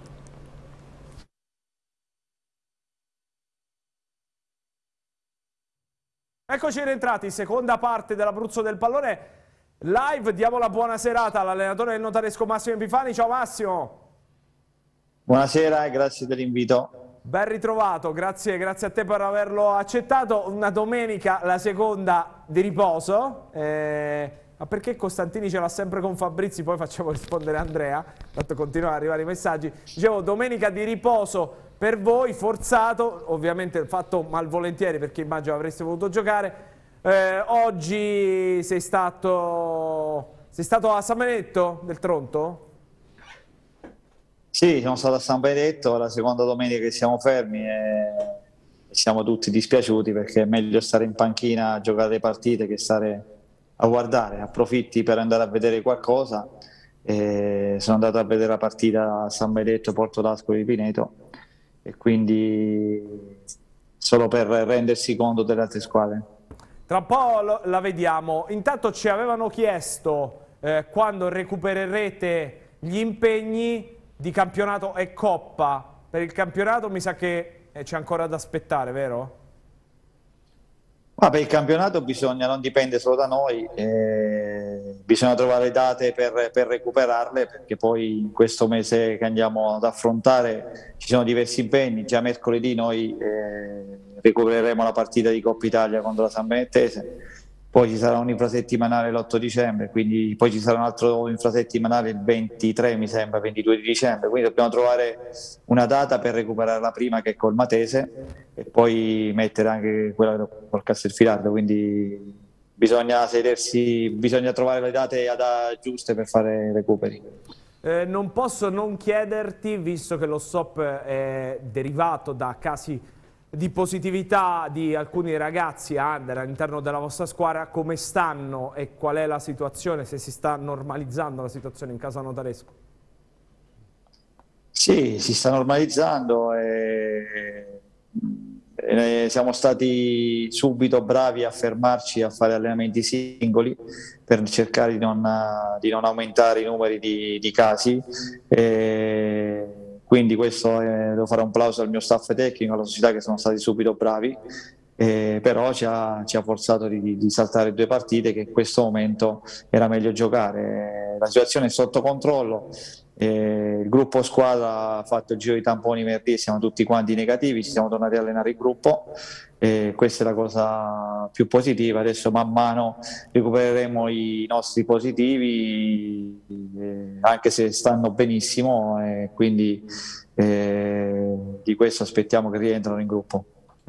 Eccoci rientrati, seconda parte dell'Abruzzo del Pallone. Live, diamo la buona serata all'allenatore del Notaresco Massimo Epifani. Ciao Massimo. Buonasera e grazie dell'invito. Ben ritrovato, grazie a te per averlo accettato. Una domenica, la seconda di riposo. Ma perché Costantini ce l'ha sempre con Fabrizi? Poi facciamo rispondere Andrea, tanto continuano ad arrivare i messaggi. Dicevo, domenica di riposo per voi, forzato, ovviamente fatto malvolentieri perché immagino avreste voluto giocare. Oggi sei stato a San Benedetto del Tronto? Sì, sono stato a San Benedetto, la seconda domenica che siamo fermi e siamo tutti dispiaciuti perché è meglio stare in panchina a giocare le partite che stare a guardare. Approfitti per andare a vedere qualcosa. Sono andato a vedere la partita a San Benedetto Porto d'Ascoli di Pineto e quindi solo per rendersi conto delle altre squadre. Tra un po' la vediamo. Intanto ci avevano chiesto quando recupererete gli impegni di campionato e Coppa. Per il campionato mi sa che c'è ancora da aspettare, vero? Ma per il campionato non dipende solo da noi, bisogna trovare date per recuperarle, perché poi in questo mese che andiamo ad affrontare ci sono diversi impegni. Già mercoledì noi recupereremo la partita di Coppa Italia contro la San Benettese, poi ci sarà un infrasettimanale l'8 dicembre, quindi poi ci sarà un altro infrasettimanale il 23 mi sembra, 22 di dicembre, quindi dobbiamo trovare una data per recuperare la prima che è col Matese e poi mettere anche quella col Castelfidardo, quindi bisogna trovare le date giuste per fare recuperi. Non posso non chiederti, visto che lo stop è derivato da casi di positività di alcuni ragazzi under all'interno della vostra squadra, come stanno e qual è la situazione, se si sta normalizzando la situazione in casa Notaresco? Sì, si sta normalizzando e siamo stati subito bravi a fermarci a fare allenamenti singoli per cercare di non aumentare i numeri di casi. Quindi questo devo fare un plauso al mio staff tecnico, alla società, che sono stati subito bravi, però ci ha forzato di saltare 2 partite che in questo momento era meglio giocare. La situazione è sotto controllo, il gruppo squadra ha fatto il giro di tamponi venerdì e siamo tutti quanti negativi, ci siamo tornati a allenare il gruppo e questa è la cosa più positiva. Adesso man mano recupereremo i nostri positivi, anche se stanno benissimo, e quindi di questo aspettiamo che rientrano in gruppo.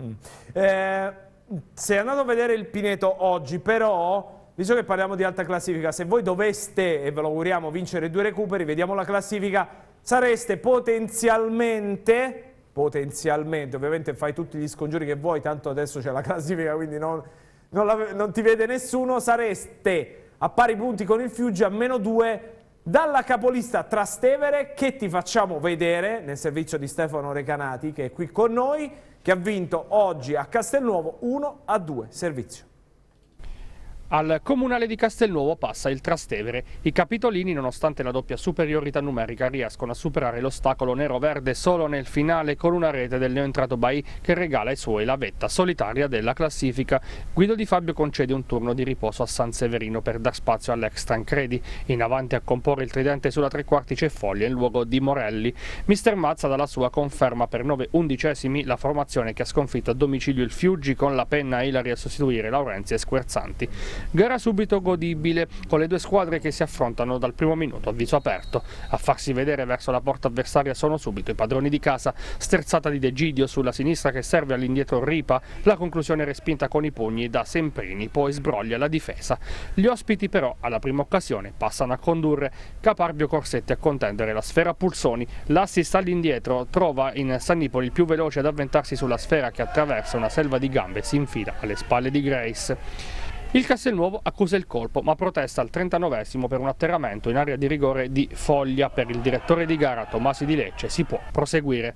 Sei andato a vedere il Pineto oggi, però visto che parliamo di alta classifica, se voi doveste, e ve lo auguriamo, vincere 2 recuperi, vediamo la classifica, sareste potenzialmente, ovviamente fai tutti gli scongiuri che vuoi, tanto adesso c'è la classifica, quindi non ti vede nessuno, sareste a pari punti con il Fiuggi, a -2 dalla capolista Trastevere, che ti facciamo vedere nel servizio di Stefano Recanati, che è qui con noi, che ha vinto oggi a Castelnuovo 1-2, servizio. Al Comunale di Castelnuovo passa il Trastevere. I capitolini, nonostante la doppia superiorità numerica, riescono a superare l'ostacolo nero-verde solo nel finale con una rete del neoentrato Bai che regala ai suoi la vetta solitaria della classifica. Guido Di Fabio concede un turno di riposo a San Severino per dar spazio all'ex Tancredi. In avanti a comporre il tridente sulla tre quarti c'è Foglia in luogo di Morelli. Mister Mazza dà la sua conferma per 9/11 la formazione che ha sconfitto a domicilio il Fiuggi con la penna Ilari a sostituire Laurenzi e Squerzanti. Gara subito godibile, con le due squadre che si affrontano dal primo minuto a viso aperto. A farsi vedere verso la porta avversaria sono subito i padroni di casa, sterzata di De Gidio sulla sinistra che serve all'indietro Ripa, la conclusione respinta con i pugni da Semprini, poi sbroglia la difesa. Gli ospiti però alla prima occasione passano a condurre, Caparbio Corsetti a contendere la sfera Pulsoni, l'assist all'indietro trova in Sannipoli il più veloce ad avventarsi sulla sfera che attraversa una selva di gambe e si infila alle spalle di Grace. Il Castelnuovo accusa il colpo ma protesta al 39esimo per un atterramento in area di rigore di Foglia. Per il direttore di gara Tomasi Di Lecce si può proseguire.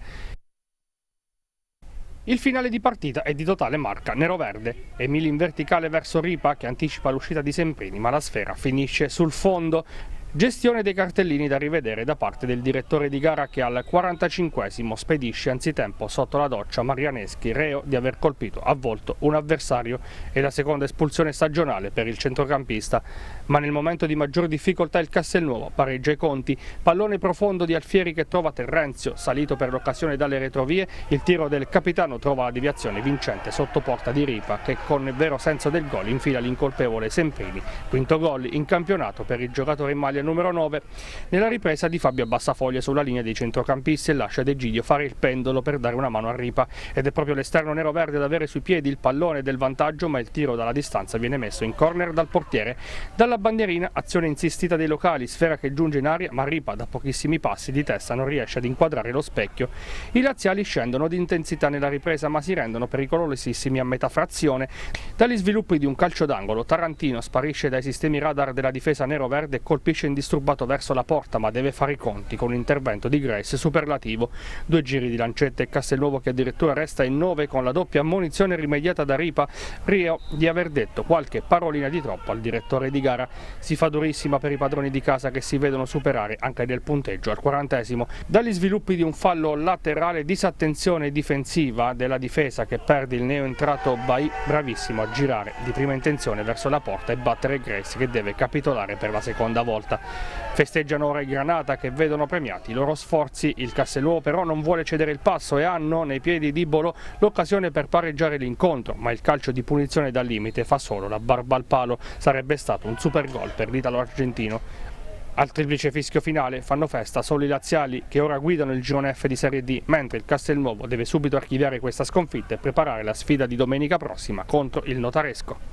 Il finale di partita è di totale marca nero-verde. Emili in verticale verso Ripa che anticipa l'uscita di Semprini ma la sfera finisce sul fondo. Gestione dei cartellini da rivedere da parte del direttore di gara che al 45esimo spedisce anzitempo sotto la doccia Marianeschi, reo di aver colpito a volto un avversario. È la seconda espulsione stagionale per il centrocampista, ma nel momento di maggior difficoltà il Castelnuovo pareggia i conti. Pallone profondo di Alfieri che trova Terrenzio, salito per l'occasione dalle retrovie, il tiro del capitano trova la deviazione vincente sotto porta di Ripa che con il vero senso del gol infila l'incolpevole Semprini. Quinto gol in campionato per il giocatore in maglia numero 9. Nella ripresa Di Fabio abbassa foglia sulla linea dei centrocampisti e lascia De Gidio fare il pendolo per dare una mano a Ripa, ed è proprio l'esterno nero-verde ad avere sui piedi il pallone del vantaggio, ma il tiro dalla distanza viene messo in corner dal portiere. Dalla bandierina azione insistita dei locali, sfera che giunge in aria ma Ripa da pochissimi passi di testa non riesce ad inquadrare lo specchio. I laziali scendono di intensità nella ripresa ma si rendono pericolosissimi a metà frazione. Dagli sviluppi di un calcio d'angolo Tarantino sparisce dai sistemi radar della difesa nero-verde e colpisce indisturbato verso la porta, ma deve fare i conti con un intervento di Grace superlativo. Due giri di lancetta e Castelnuovo che addirittura resta in 9 con la doppia ammonizione rimediata da Ripa, rio di aver detto qualche parolina di troppo al direttore di gara. Si fa durissima per i padroni di casa che si vedono superare anche del punteggio al 40esimo. Dagli sviluppi di un fallo laterale, disattenzione difensiva della difesa che perde il neoentrato Bai, bravissimo a girare di prima intenzione verso la porta e battere Grace che deve capitolare per la seconda volta. Festeggiano ora i Granata che vedono premiati i loro sforzi. Il Castelnuovo però non vuole cedere il passo e hanno nei piedi di Bolo l'occasione per pareggiare l'incontro, ma il calcio di punizione dal limite fa solo la barba al palo. Sarebbe stato un super gol per l'italo argentino. Al triplice fischio finale fanno festa solo i laziali che ora guidano il girone F di Serie D, mentre il Castelnuovo deve subito archiviare questa sconfitta e preparare la sfida di domenica prossima contro il Notaresco.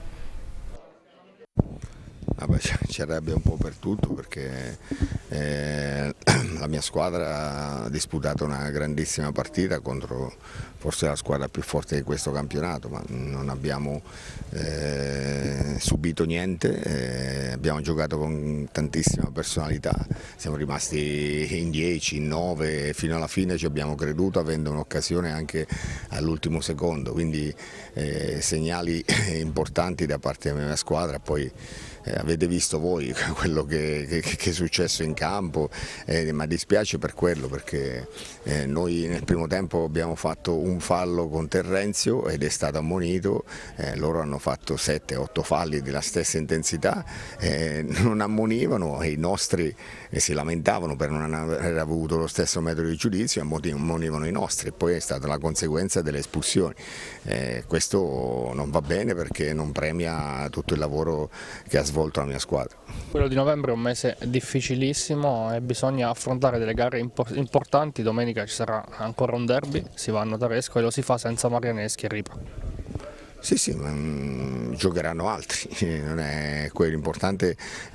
Ci arrabbia un po' per tutto perché la mia squadra ha disputato una grandissima partita contro forse la squadra più forte di questo campionato, ma non abbiamo subito niente, abbiamo giocato con tantissima personalità, siamo rimasti in 10, in 9, fino alla fine ci abbiamo creduto avendo un'occasione anche all'ultimo secondo, quindi segnali importanti da parte della mia squadra. Poi avete visto voi quello che è successo in campo, ma dispiace per quello perché noi nel primo tempo abbiamo fatto un fallo con Terrenzio ed è stato ammonito, loro hanno fatto 7-8 falli della stessa intensità, non ammonivano e i nostri si lamentavano per non aver avuto lo stesso metodo di giudizio, ammonivano i nostri e poi è stata la conseguenza delle espulsioni. Questo non va bene perché non premia tutto il lavoro che ha svolto la mia squadra. Quello di novembre è un mese difficilissimo e bisogna affrontare delle gare importanti. Domenica ci sarà ancora un derby, si va a Notaresco e lo si fa senza Marianeschi e Ripa. Sì, ma giocheranno altri, non è quello l'importante,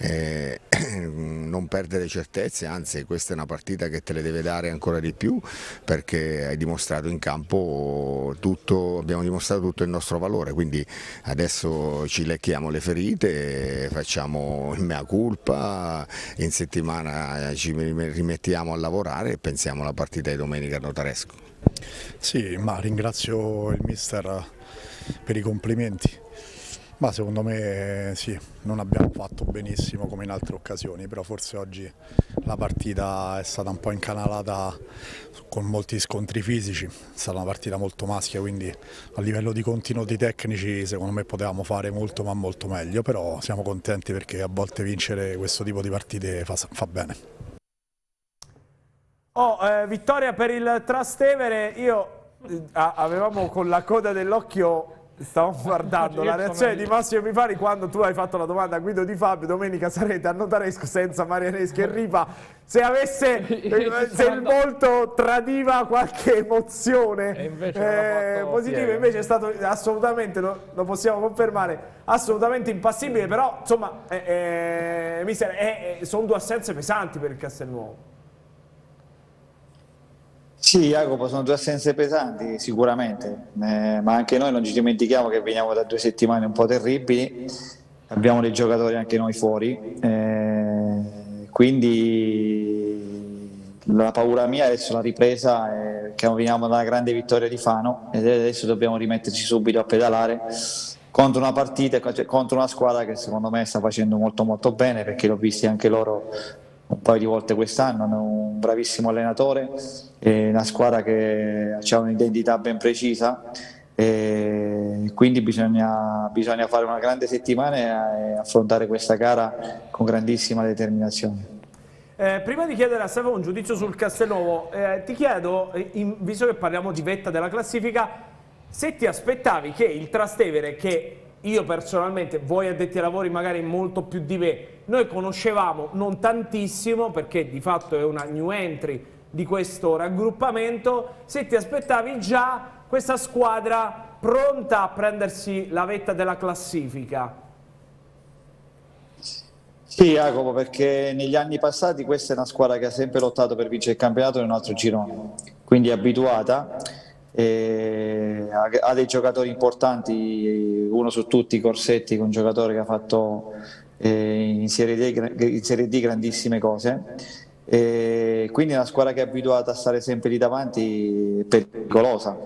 non perdere certezze, anzi questa è una partita che te le deve dare ancora di più perché hai dimostrato in campo tutto, abbiamo dimostrato tutto il nostro valore, quindi adesso ci lecchiamo le ferite, facciamo il mea culpa, in settimana ci rimettiamo a lavorare e pensiamo alla partita di domenica a Notaresco. Sì, ma ringrazio il mister per i complimenti. Ma secondo me sì, non abbiamo fatto benissimo come in altre occasioni, però forse oggi la partita è stata un po' incanalata con molti scontri fisici, è stata una partita molto maschia, quindi a livello di contenuti tecnici secondo me potevamo fare molto ma molto meglio, però siamo contenti perché a volte vincere questo tipo di partite fa bene. Vittoria per il Trastevere. Avevamo con la coda dell'occhio, stavamo guardando la reazione di Massimo Mifari quando tu hai fatto la domanda a Guido Di Fabio. Domenica sarete a Notaresco senza Marianeschi e Ripa. Se il volto tradiva qualche emozione positiva, invece è stato assolutamente, lo possiamo confermare, assolutamente impassibile. Però insomma mister, sono 2 assenze pesanti per il Castelnuovo. Sì, Jacopo, sono 2 assenze pesanti sicuramente, ma anche noi non ci dimentichiamo che veniamo da 2 settimane un po' terribili, abbiamo dei giocatori anche noi fuori, quindi la paura mia adesso la ripresa è che veniamo da una grande vittoria di Fano e adesso dobbiamo rimetterci subito a pedalare contro una partita, contro una squadra che secondo me sta facendo molto molto bene, perché l'ho visti anche loro un paio di volte quest'anno, hanno un bravissimo allenatore, una squadra che ha un'identità ben precisa, e quindi bisogna fare una grande settimana e affrontare questa gara con grandissima determinazione. Prima di chiedere a Stefano un giudizio sul Castelnuovo, ti chiedo, visto che parliamo di vetta della classifica, se ti aspettavi che il Trastevere, che io personalmente, voi addetti ai lavori magari molto più di me, noi conoscevamo non tantissimo perché di fatto è una new entry di questo raggruppamento, se ti aspettavi già questa squadra pronta a prendersi la vetta della classifica? Sì, Jacopo, perché negli anni passati questa è una squadra che ha sempre lottato per vincere il campionato in un altro girone, quindi è abituata. Ha dei giocatori importanti, uno su tutti, Corsetti, che è un giocatore che ha fatto in Serie D grandissime cose, quindi è una squadra che è abituata a stare sempre lì davanti, pericolosa,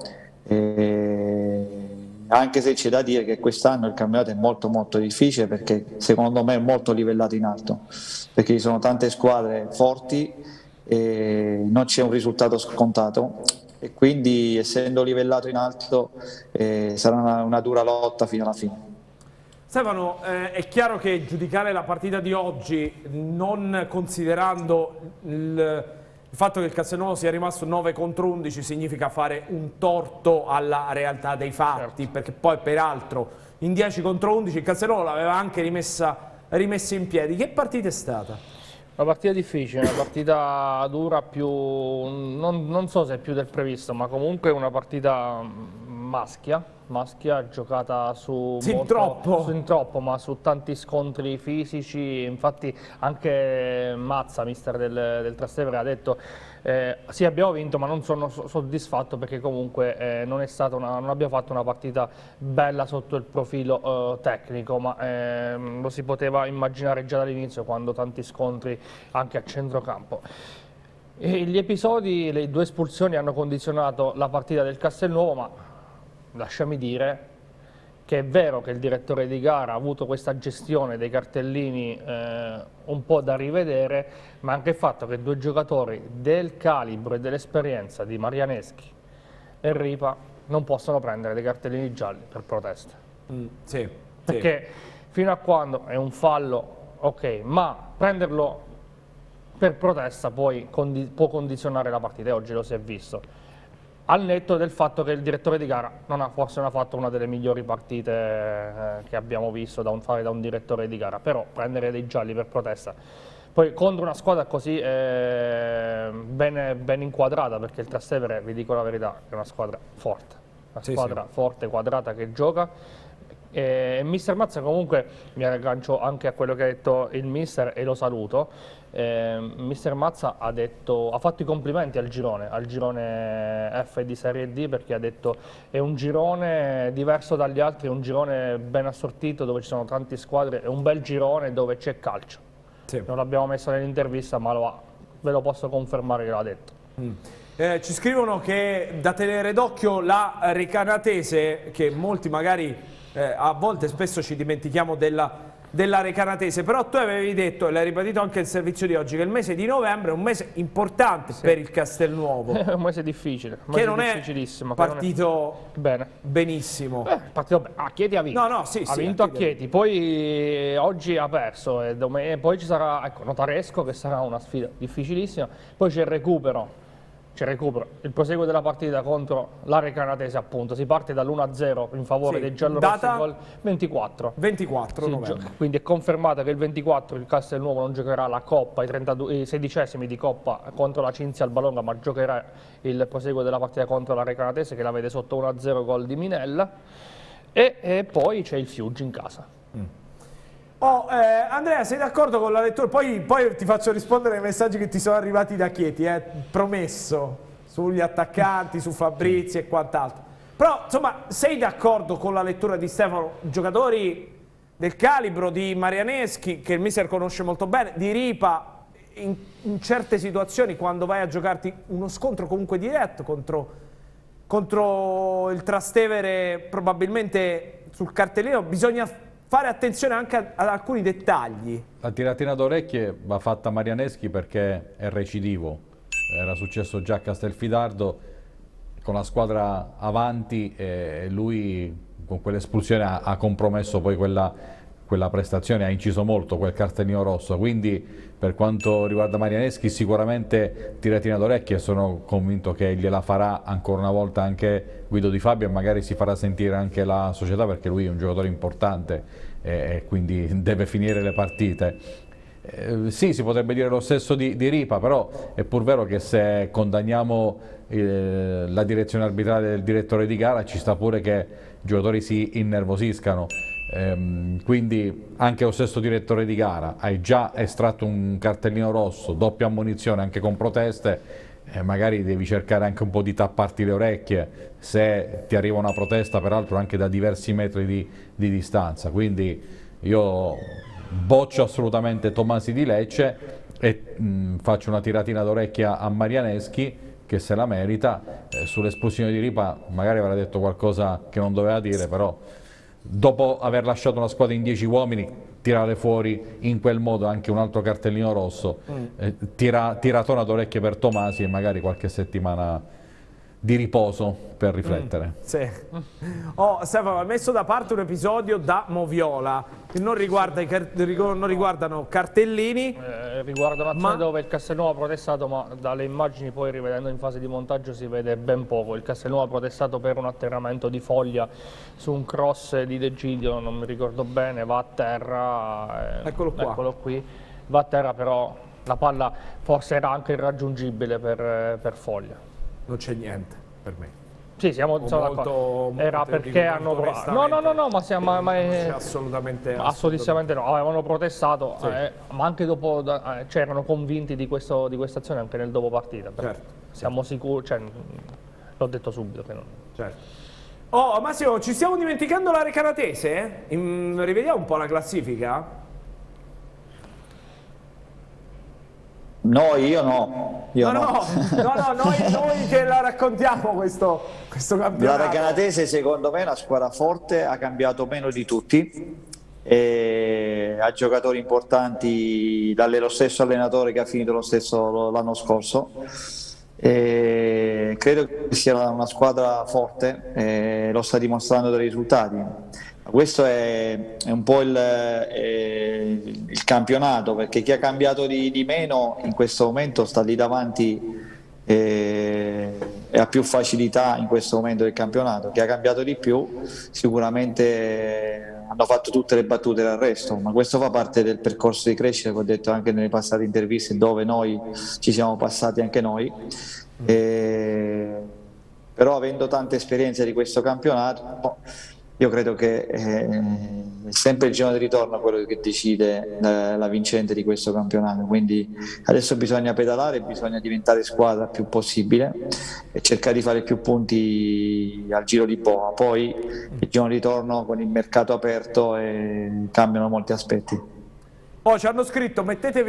anche se c'è da dire che quest'anno il campionato è molto molto difficile, perché secondo me è molto livellato in alto, perché ci sono tante squadre forti e non c'è un risultato scontato, e quindi essendo livellato in alto sarà una dura lotta fino alla fine. Stefano, è chiaro che giudicare la partita di oggi, non considerando il fatto che il Castelnuovo sia rimasto 9 contro 11, significa fare un torto alla realtà dei fatti, certo. Perché poi peraltro in 10 contro 11 il Castelnuovo l'aveva anche rimessa in piedi. Che partita è stata? Una partita difficile, una partita dura, non so se è più del previsto, ma comunque una partita maschia, giocata sin troppo, ma su tanti scontri fisici. Infatti anche Mazza, mister del Trastevere, ha detto sì, abbiamo vinto, ma non sono soddisfatto perché comunque non abbiamo fatto una partita bella sotto il profilo tecnico, ma lo si poteva immaginare già dall'inizio, quando tanti scontri anche a centrocampo. E gli episodi, le 2 espulsioni hanno condizionato la partita del Castelnuovo, ma lasciami dire che è vero che il direttore di gara ha avuto questa gestione dei cartellini un po' da rivedere, ma anche il fatto che 2 giocatori del calibro e dell'esperienza di Marianeschi e Ripa non possono prendere dei cartellini gialli per protesta. Sì. Perché fino a quando è un fallo, ok, ma prenderlo per protesta poi può condizionare la partita, e oggi lo si è visto. Al netto del fatto che il direttore di gara forse non ha fatto una delle migliori partite che abbiamo visto fare da un direttore di gara, però prendere dei gialli per protesta, poi contro una squadra così ben inquadrata, perché il Trastevere, vi dico la verità, è una squadra forte, forte, quadrata, che gioca. E mister Mazza, comunque mi aggancio anche a quello che ha detto il mister e lo saluto. Mister Mazza ha fatto i complimenti al girone F di Serie D, perché ha detto è un girone diverso dagli altri, è un girone ben assortito dove ci sono tante squadre, è un bel girone dove c'è calcio. Sì. Non l'abbiamo messo nell'intervista, ma ve lo posso confermare che l'ha detto. Ci scrivono che da tenere d'occhio la Recanatese, che molti magari a volte spesso ci dimentichiamo della Recanatese, però tu avevi detto, e l'hai ribadito anche il servizio di oggi, che il mese di novembre è un mese importante per il Castelnuovo. È un mese difficile, che non è partito benissimo. Partito bene. A Chieti ha vinto. No, sì, ha vinto a Chieti, poi oggi ha perso e poi ci sarà, ecco, Notaresco, che sarà una sfida difficilissima, poi c'è il recupero. Il proseguo della partita contro la Recanatese, appunto. Si parte dall'1-0 in favore dei giallorossi, gol 24 novembre. Quindi è confermata che il 24 il Castelnuovo non giocherà la Coppa, i 16esimi di Coppa contro la Cinzia Albalonga, ma giocherà il proseguo della partita contro la Recanatese, che la vede sotto 1-0 gol di Minella, e poi c'è il Fiuggi in casa. Andrea, sei d'accordo con la lettura? Poi ti faccio rispondere ai messaggi che ti sono arrivati da Chieti, promesso, sugli attaccanti, su Fabrizi e quant'altro. Però, insomma, sei d'accordo con la lettura di Stefano? Giocatori del calibro di Marianeschi, che il mister conosce molto bene, di Ripa, in certe situazioni, quando vai a giocarti uno scontro comunque diretto contro il Trastevere, probabilmente sul cartellino, bisogna fare attenzione anche ad alcuni dettagli. La tiratina d'orecchie va fatta a Marianeschi perché è recidivo. Era successo già a Castelfidardo con la squadra avanti e lui con quell'espulsione ha compromesso poi quella prestazione, ha inciso molto quel cartellino rosso. Quindi per quanto riguarda Marianeschi sicuramente tiratina d'orecchie, e sono convinto che gliela farà ancora una volta anche Guido Di Fabio, e magari si farà sentire anche la società, perché lui è un giocatore importante e quindi deve finire le partite. Sì, si potrebbe dire lo stesso di Ripa, però è pur vero che se condanniamo la direzione arbitrale del direttore di gara, ci sta pure che i giocatori si innervosiscano. Quindi anche lo stesso direttore di gara, hai già estratto un cartellino rosso, doppia ammonizione anche con proteste, magari devi cercare anche un po' di tapparti le orecchie se ti arriva una protesta, peraltro anche da diversi metri di distanza. Quindi io boccio assolutamente Tomasi di Lecce e faccio una tiratina d'orecchia a Marianeschi, che se la merita. Sull'espulsione di Ripa magari avrà detto qualcosa che non doveva dire, però dopo aver lasciato una squadra in 10 uomini, tirare fuori in quel modo anche un altro cartellino rosso, tiratona d'orecchie per Tomasi, e magari qualche settimana di riposo per riflettere. Sì. Stefano, ha messo da parte un episodio da Moviola che non riguardano cartellini, riguarda un'azione dove il Castelnuovo ha protestato, ma dalle immagini poi rivedendo in fase di montaggio si vede ben poco. Il Castelnuovo ha protestato per un atterramento di foglia su un cross di De Gidio, non mi ricordo bene, va a terra, eccolo qui, va a terra, però la palla forse era anche irraggiungibile per foglia. Non c'è niente per me. Sì, siamo d'accordo. Era perché hanno provato. No, ma è assolutamente no. Avevano protestato, sì. Ma anche dopo erano convinti di questa azione anche nel dopo partita. Certo. Siamo sicuri, l'ho detto subito che non. Certo. Massimo, ci stiamo dimenticando la Recanatese? Rivediamo un po' la classifica. Io no. Noi che la raccontiamo questo campionato. La Recanatese secondo me è una squadra forte, ha cambiato meno di tutti, ha giocatori importanti, lo stesso allenatore che ha finito lo stesso l'anno scorso. Credo che sia una squadra forte, lo sta dimostrando dai risultati. Questo è un po' il campionato, perché chi ha cambiato di meno in questo momento sta lì davanti e ha più facilità in questo momento del campionato. Chi ha cambiato di più sicuramente hanno fatto tutte le battute d'arresto, ma questo fa parte del percorso di crescita che ho detto anche nelle passate interviste, dove noi ci siamo passati anche noi. Però avendo tanta esperienza di questo campionato, io credo che è sempre il giorno di ritorno quello che decide la vincente di questo campionato, quindi adesso bisogna pedalare, bisogna diventare squadra il più possibile e cercare di fare più punti al giro di boa. Poi il giorno di ritorno con il mercato aperto cambiano molti aspetti. Ci hanno scritto,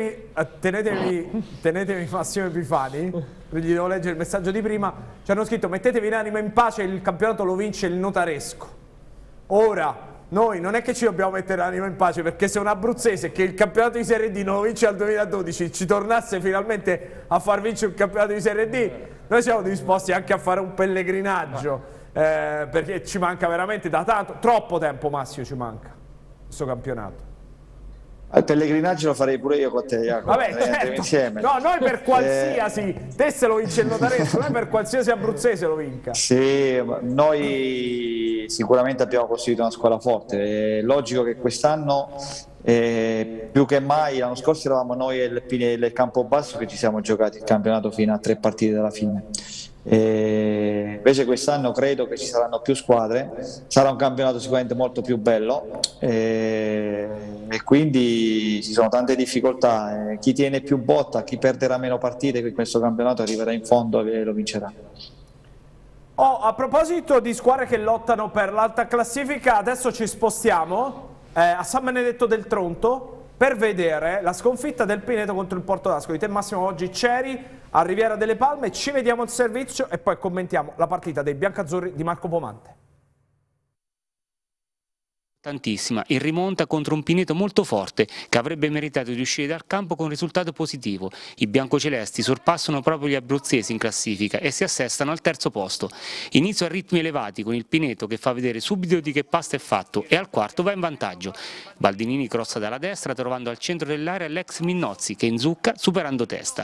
tenetevi Massimo Epifani, gli devo leggere il messaggio di prima, ci hanno scritto: mettetevi l'anima in pace, il campionato lo vince il Notaresco. Ora, noi non è che ci dobbiamo mettere l'anima in pace, perché se un abruzzese che il campionato di Serie D non lo vince al 2012 ci tornasse finalmente a far vincere un campionato di Serie D, noi siamo disposti anche a fare un pellegrinaggio, perché ci manca veramente da tanto, troppo tempo Massimo ci manca questo campionato. Il pellegrinaggio lo farei pure io con te, Jacopo. Vabbè, certo. Insieme. No, noi per qualsiasi, te se lo vince il Notaresco, noi per qualsiasi abruzzese lo vinca. Sì, noi sicuramente abbiamo costruito una squadra forte. È logico che quest'anno, più che mai, l'anno scorso eravamo noi e il Campobasso che ci siamo giocati il campionato fino a 3 partite dalla fine. Invece quest'anno credo che ci saranno più squadre, sarà un campionato sicuramente molto più bello e quindi ci sono tante difficoltà, chi tiene più botta, chi perderà meno partite in questo campionato arriverà in fondo e lo vincerà. A proposito di squadre che lottano per l'alta classifica, adesso ci spostiamo a San Benedetto del Tronto per vedere la sconfitta del Pineto contro il Porto d'Ascoli. Te Massimo oggi c'eri a Riviera delle Palme, ci vediamo al servizio e poi commentiamo la partita dei biancazzurri di Marco Pomante. Tantissima, in rimonta contro un Pineto molto forte che avrebbe meritato di uscire dal campo con un risultato positivo. I biancocelesti sorpassano proprio gli abruzzesi in classifica e si assestano al terzo posto. Inizio a ritmi elevati con il Pineto che fa vedere subito di che pasta è fatto e al quarto va in vantaggio. Baldinini crossa dalla destra trovando al centro dell'area l'ex Minnozzi che inzucca superando Testa.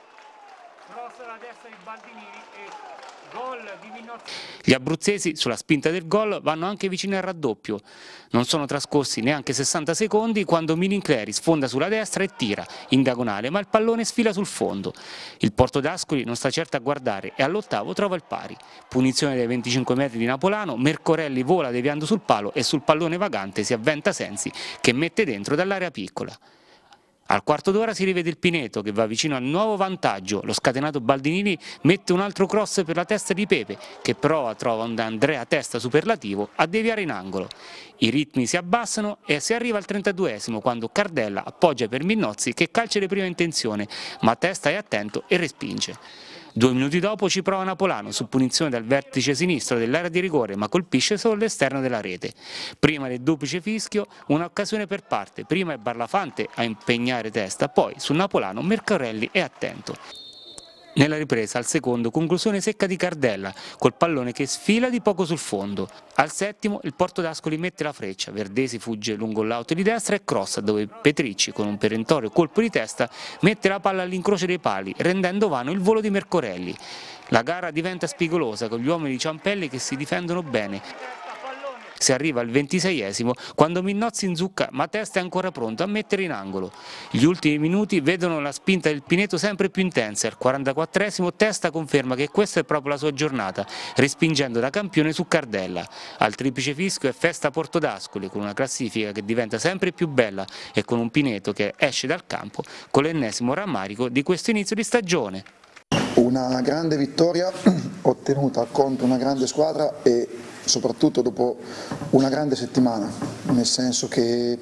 Gli abruzzesi sulla spinta del gol vanno anche vicino al raddoppio. Non sono trascorsi neanche 60 secondi quando Milincleri sfonda sulla destra e tira in diagonale, ma il pallone sfila sul fondo. Il Porto d'Ascoli non sta certo a guardare e all'ottavo trova il pari. Punizione dai 25 metri di Napolano, Mercorelli vola deviando sul palo e sul pallone vagante si avventa Sensi che mette dentro dall'area piccola. Al quarto d'ora si rivede il Pineto che va vicino al nuovo vantaggio, lo scatenato Baldinini mette un altro cross per la testa di Pepe che trova un Andrea Testa superlativo a deviare in angolo. I ritmi si abbassano e si arriva al 32esimo quando Cardella appoggia per Minnozzi che calcia di prima intenzione ma Testa è attento e respinge. 2 minuti dopo ci prova Napolano su punizione dal vertice sinistro dell'area di rigore ma colpisce solo l'esterno della rete. Prima del duplice fischio un'occasione per parte, prima è Barlafante a impegnare Testa, poi su Napolano Mercorelli è attento. Nella ripresa al secondo conclusione secca di Cardella col pallone che sfila di poco sul fondo. Al settimo il Porto d'Ascoli mette la freccia, Verdesi fugge lungo l'auto di destra e crossa dove Petricci con un perentorio colpo di testa mette la palla all'incrocio dei pali rendendo vano il volo di Mercorelli. La gara diventa spigolosa con gli uomini di Ciampelli che si difendono bene. Si arriva al 26esimo quando Minnozzi inzucca ma Testa è ancora pronto a mettere in angolo. Gli ultimi minuti vedono la spinta del Pineto sempre più intensa. Al 44esimo Testa conferma che questa è proprio la sua giornata, respingendo da campione su Cardella. Al triplice fischio è festa a Porto d'Ascoli con una classifica che diventa sempre più bella e con un Pineto che esce dal campo con l'ennesimo rammarico di questo inizio di stagione. Una grande vittoria ottenuta contro una grande squadra e soprattutto dopo una grande settimana, nel senso che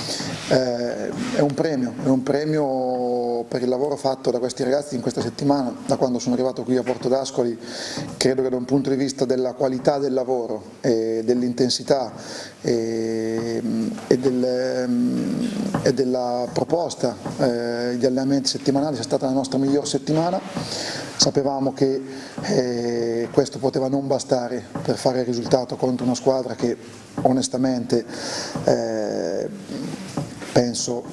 è un premio per il lavoro fatto da questi ragazzi in questa settimana, da quando sono arrivato qui a Porto d'Ascoli. Credo che da un punto di vista della qualità del lavoro, dell'intensità e della proposta di allenamenti settimanali sia stata la nostra miglior settimana. Sapevamo che questo poteva non bastare per fare il risultato contro una squadra che onestamente penso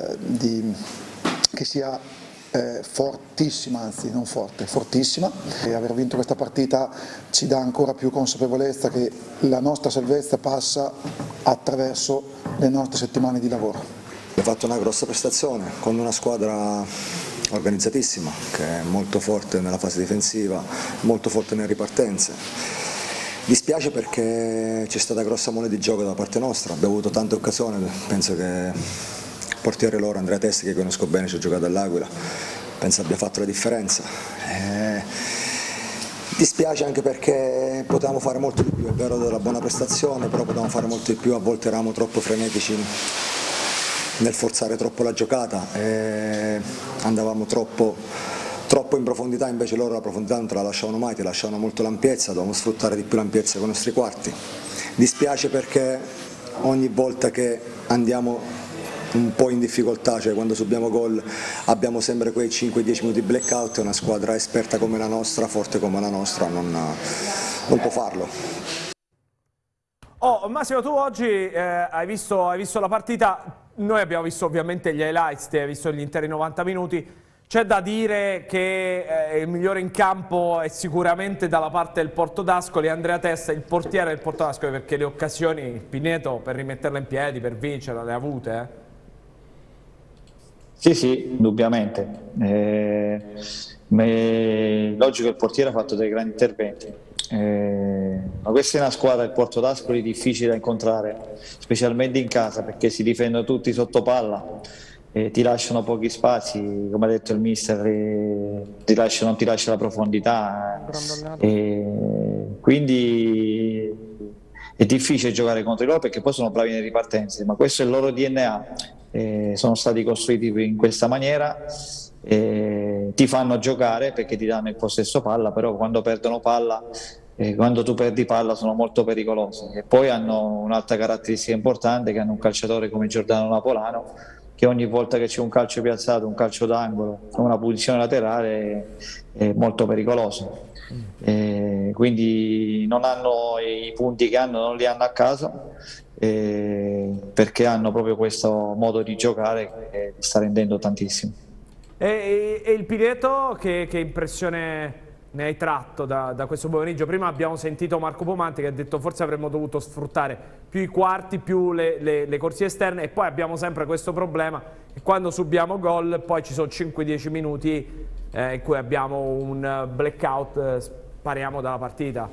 che sia fortissima, anzi non forte, fortissima. E aver vinto questa partita ci dà ancora più consapevolezza che la nostra salvezza passa attraverso le nostre settimane di lavoro. Abbiamo fatto una grossa prestazione con una squadra organizzatissima, che è molto forte nella fase difensiva, molto forte nelle ripartenze. Dispiace perché c'è stata grossa mole di gioco da parte nostra, abbiamo avuto tante occasioni, penso che il portiere loro, Andrea Testi, che conosco bene, ci ha giocato all'Aquila, penso abbia fatto la differenza. Dispiace anche perché potevamo fare molto di più, è vero della buona prestazione, però potevamo fare molto di più, a volte eravamo troppo frenetici nel forzare troppo la giocata e andavamo troppo in profondità, invece loro la profondità non te la lasciavano mai, ti lasciavano molto l'ampiezza, dovevamo sfruttare di più l'ampiezza con i nostri quarti. Dispiace perché ogni volta che andiamo un po' in difficoltà, cioè quando subiamo gol abbiamo sempre quei 5-10 minuti di blackout. Una squadra esperta come la nostra, forte come la nostra, non può farlo. Oh, Massimo, tu oggi hai visto la partita, noi abbiamo visto ovviamente gli highlights, ti hai visto gli interi 90 minuti. C'è da dire che il migliore in campo è sicuramente dalla parte del Porto d'Ascoli, Andrea Testa, il portiere del Porto d'Ascoli, perché le occasioni, il Pineto, per rimetterla in piedi, per vincere, le ha avute, Sì, indubbiamente. Logico che il portiere ha fatto dei grandi interventi. Ma questa è una squadra del Porto d'Ascoli difficile da incontrare, specialmente in casa, perché si difendono tutti sotto palla. Ti lasciano pochi spazi, come ha detto il mister, non ti lascia la profondità, quindi è difficile giocare contro di loro perché poi sono bravi nelle ripartenze, ma questo è il loro DNA, sono stati costruiti in questa maniera, ti fanno giocare perché ti danno il possesso palla, però quando perdono palla, quando tu perdi palla sono molto pericolosi, e poi hanno un'altra caratteristica importante, che hanno un calciatore come Giordano Napolano, che ogni volta che c'è un calcio piazzato, un calcio d'angolo o una punizione laterale è molto pericoloso. Quindi non hanno i punti che hanno, non li hanno a caso, perché hanno proprio questo modo di giocare che sta rendendo tantissimo. E il Pineto, che impressione ne hai tratto da questo pomeriggio? Prima abbiamo sentito Marco Pomanti che ha detto forse avremmo dovuto sfruttare più i quarti, più le corsie esterne, e poi abbiamo sempre questo problema che quando subiamo gol poi ci sono 5-10 minuti in cui abbiamo un blackout, spariamo dalla partita.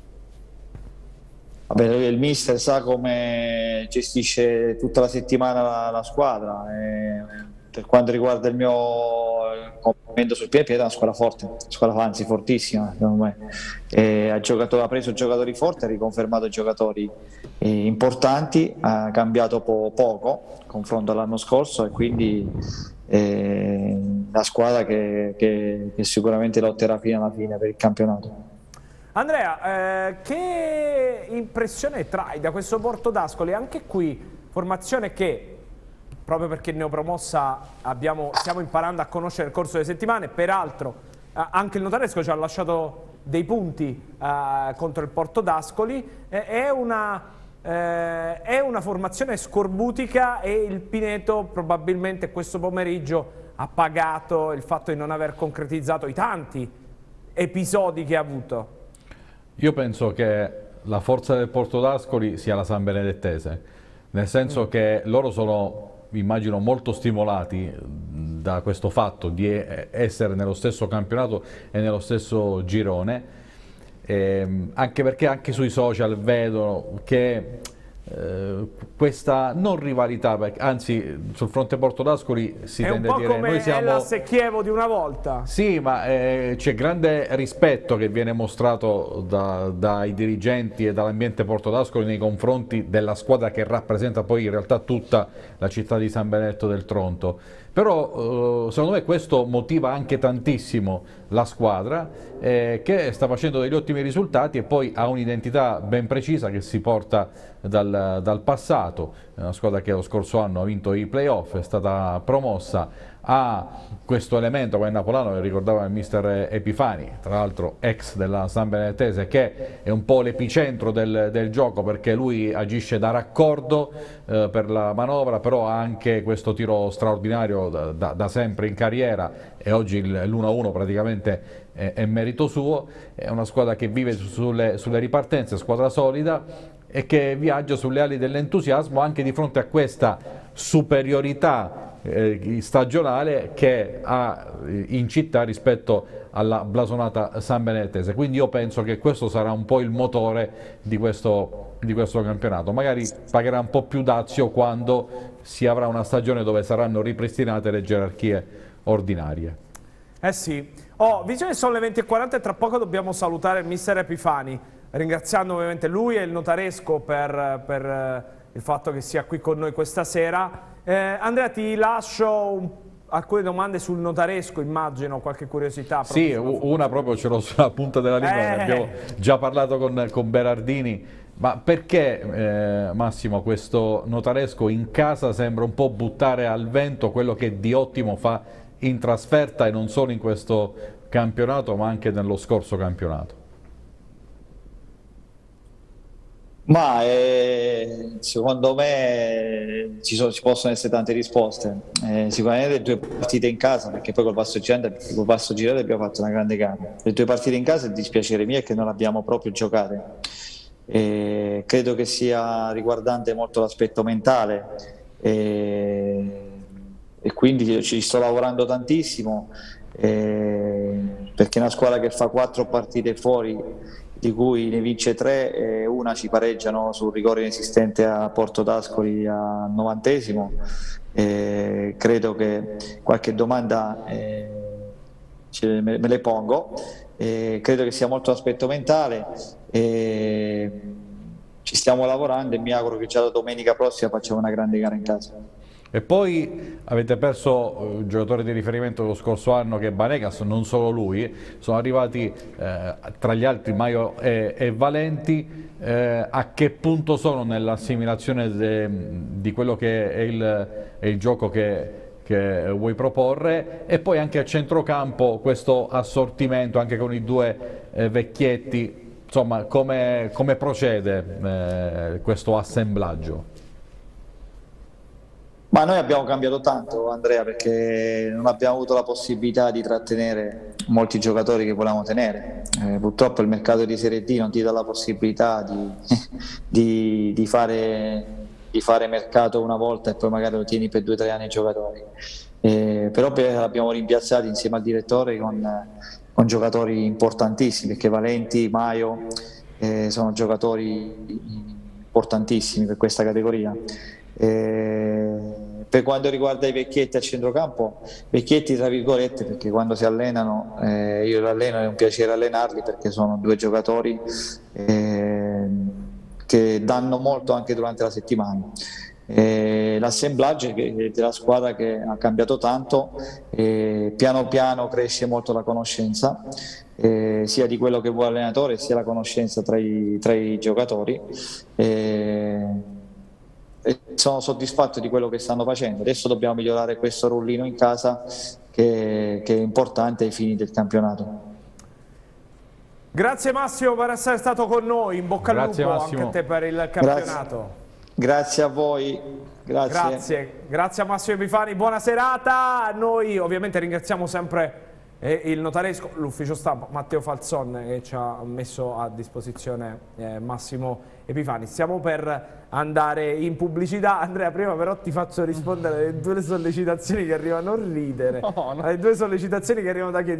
Vabbè, il mister sa come gestisce tutta la settimana la squadra. Per quanto riguarda il mio commento sul Piede è una squadra forte, anzi fortissima secondo me. Ha preso giocatori forti, ha riconfermato giocatori importanti, ha cambiato poco confronto all'anno scorso, e quindi una squadra che sicuramente lotterà fino alla fine per il campionato. Andrea, che impressione trai da questo Porto d'Ascoli? Anche qui formazione che, proprio perché neopromossa, stiamo imparando a conoscere nel corso delle settimane. Peraltro anche il Notaresco ci ha lasciato dei punti contro il Porto d'Ascoli. È una formazione scorbutica, e il Pineto probabilmente questo pomeriggio ha pagato il fatto di non aver concretizzato i tanti episodi che ha avuto. Io penso che la forza del Porto d'Ascoli sia la San Benedettese, nel senso che loro sono, immagino, molto stimolati da questo fatto di essere nello stesso campionato e nello stesso girone, anche perché anche sui social vedono che questa non rivalità, anzi sul fronte Porto d'Ascoli si tende a dire noi siamo Hellas e Chievo di una volta. Sì, ma c'è grande rispetto che viene mostrato dai dirigenti e dall'ambiente Porto d'Ascoli nei confronti della squadra che rappresenta poi in realtà tutta la città di San Benedetto del Tronto. Però secondo me questo motiva anche tantissimo la squadra, che sta facendo degli ottimi risultati e poi ha un'identità ben precisa che si porta dal passato. È una squadra che lo scorso anno ha vinto i playoff, è stata promossa, ha questo elemento come Napolano, che ricordava il mister Epifani, tra l'altro ex della San Benedettese, che è un po' l'epicentro del gioco, perché lui agisce da raccordo per la manovra, però ha anche questo tiro straordinario da sempre in carriera, e oggi l'1-1 praticamente è merito suo. È una squadra che vive sulle ripartenze, squadra solida, e che viaggia sulle ali dell'entusiasmo anche di fronte a questa superiorità stagionale che ha in città rispetto alla blasonata San Benedettese. Quindi io penso che questo sarà un po' il motore di questo campionato. Magari pagherà un po' più dazio quando si avrà una stagione dove saranno ripristinate le gerarchie ordinarie. Eh sì. Visto che sono le 20:40 e tra poco dobbiamo salutare il mister Epifani, ringraziando ovviamente lui e il Notaresco per il fatto che sia qui con noi questa sera. Andrea, ti lascio alcune domande sul Notaresco, immagino, qualche curiosità. Sì, una proprio ce l'ho sulla punta della lingua, ne abbiamo già parlato con Berardini. Ma perché Massimo questo Notaresco in casa sembra un po' buttare al vento quello che di ottimo fa in trasferta e non solo in questo campionato ma anche nello scorso campionato? Ma secondo me ci possono essere tante risposte. Sicuramente le 2 partite in casa, perché poi col Passo Girate abbiamo fatto una grande gara. Le 2 partite in casa, il dispiacere mio è che non abbiamo proprio giocate. Credo che sia riguardante molto l'aspetto mentale e quindi ci sto lavorando tantissimo perché è una squadra che fa 4 partite fuori, di cui ne vince 3 e una ci pareggiano sul rigore inesistente a Porto d'Ascoli al 90°. Credo che qualche domanda me le pongo. Credo che sia molto l'aspetto mentale. Ci stiamo lavorando e mi auguro che già la domenica prossima facciamo una grande gara in casa. E poi avete perso il giocatore di riferimento dello scorso anno che è Banegas, non solo lui, sono arrivati tra gli altri Maio e Valenti. A che punto sono nell'assimilazione di quello che è il gioco che vuoi proporre? E poi anche a centrocampo questo assortimento anche con i 2 vecchietti, insomma come procede questo assemblaggio? Ma noi abbiamo cambiato tanto, Andrea, perché non abbiamo avuto la possibilità di trattenere molti giocatori che volevamo tenere. Purtroppo il mercato di Serie D non ti dà la possibilità di fare mercato una volta e poi magari lo tieni per 2 o 3 anni i giocatori. Però l'abbiamo rimpiazzati insieme al direttore con giocatori importantissimi, perché Valenti, Maio sono giocatori importantissimi per questa categoria. Per quanto riguarda i vecchietti a centrocampo, vecchietti tra virgolette, perché quando si allenano, io li alleno, è un piacere allenarli perché sono 2 giocatori che danno molto anche durante la settimana. L'assemblaggio della squadra che ha cambiato tanto, piano piano cresce molto la conoscenza, sia di quello che vuole l'allenatore sia la conoscenza tra i giocatori. Sono soddisfatto di quello che stanno facendo. Adesso dobbiamo migliorare questo rullino in casa che è importante ai fini del campionato. Grazie Massimo per essere stato con noi, in bocca al lupo anche a te per il campionato. Grazie a voi. Grazie a Massimo Epifani, buona serata. Noi ovviamente ringraziamo sempre il Notaresco, l'ufficio stampa, Matteo Falzon che ci ha messo a disposizione Massimo Epifani. Stiamo per andare in pubblicità. Andrea, prima però ti faccio rispondere alle 2 sollecitazioni che arrivano, non ridere, alle 2 sollecitazioni che arrivano da Chieti.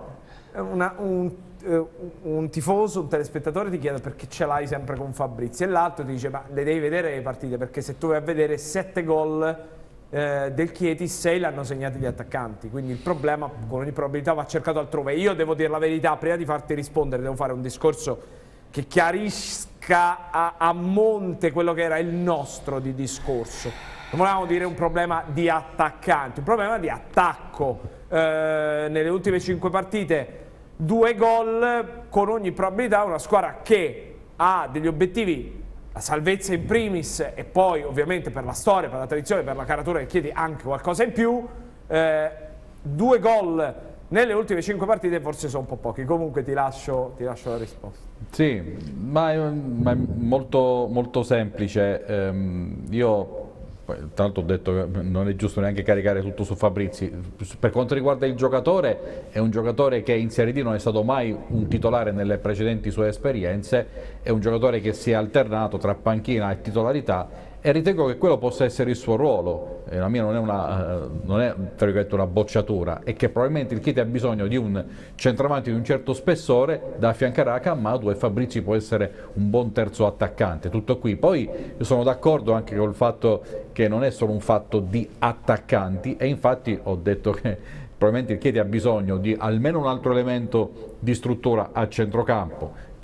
Un tifoso, un telespettatore ti chiede perché ce l'hai sempre con Fabrizio, e l'altro ti dice ma le devi vedere le partite, perché se tu vai a vedere 7 gol del Chieti, 6 l'hanno segnati gli attaccanti, quindi il problema con ogni probabilità va cercato altrove. Io devo dire la verità, prima di farti rispondere devo fare un discorso che chiarisca a monte quello che era il nostro di discorso. Non volevamo dire un problema di attaccanti, un problema di attacco. Nelle ultime 5 partite 2 gol, con ogni probabilità una squadra che ha degli obiettivi, la salvezza in primis, e poi ovviamente per la storia, per la tradizione, per la caratura che chiedi anche qualcosa in più. 2 gol nelle ultime 5 partite forse sono un po' pochi. Comunque ti lascio la risposta. Sì, ma è molto, molto semplice. Io tra l'altro ho detto che non è giusto neanche caricare tutto su Fabrizi. Per quanto riguarda il giocatore, è un giocatore che in Serie D non è stato mai un titolare nelle precedenti sue esperienze, è un giocatore che si è alternato tra panchina e titolarità, e ritengo che quello possa essere il suo ruolo. La mia non è tra virgolette una bocciatura, è che probabilmente il Chieti ha bisogno di un centravanti di un certo spessore da affiancare a Cammadou, e Fabrizi può essere un buon terzo attaccante. Tutto qui. Poi io sono d'accordo anche col fatto che non è solo un fatto di attaccanti, e infatti ho detto che probabilmente il Chieti ha bisogno di almeno un altro elemento di struttura a centrocampo,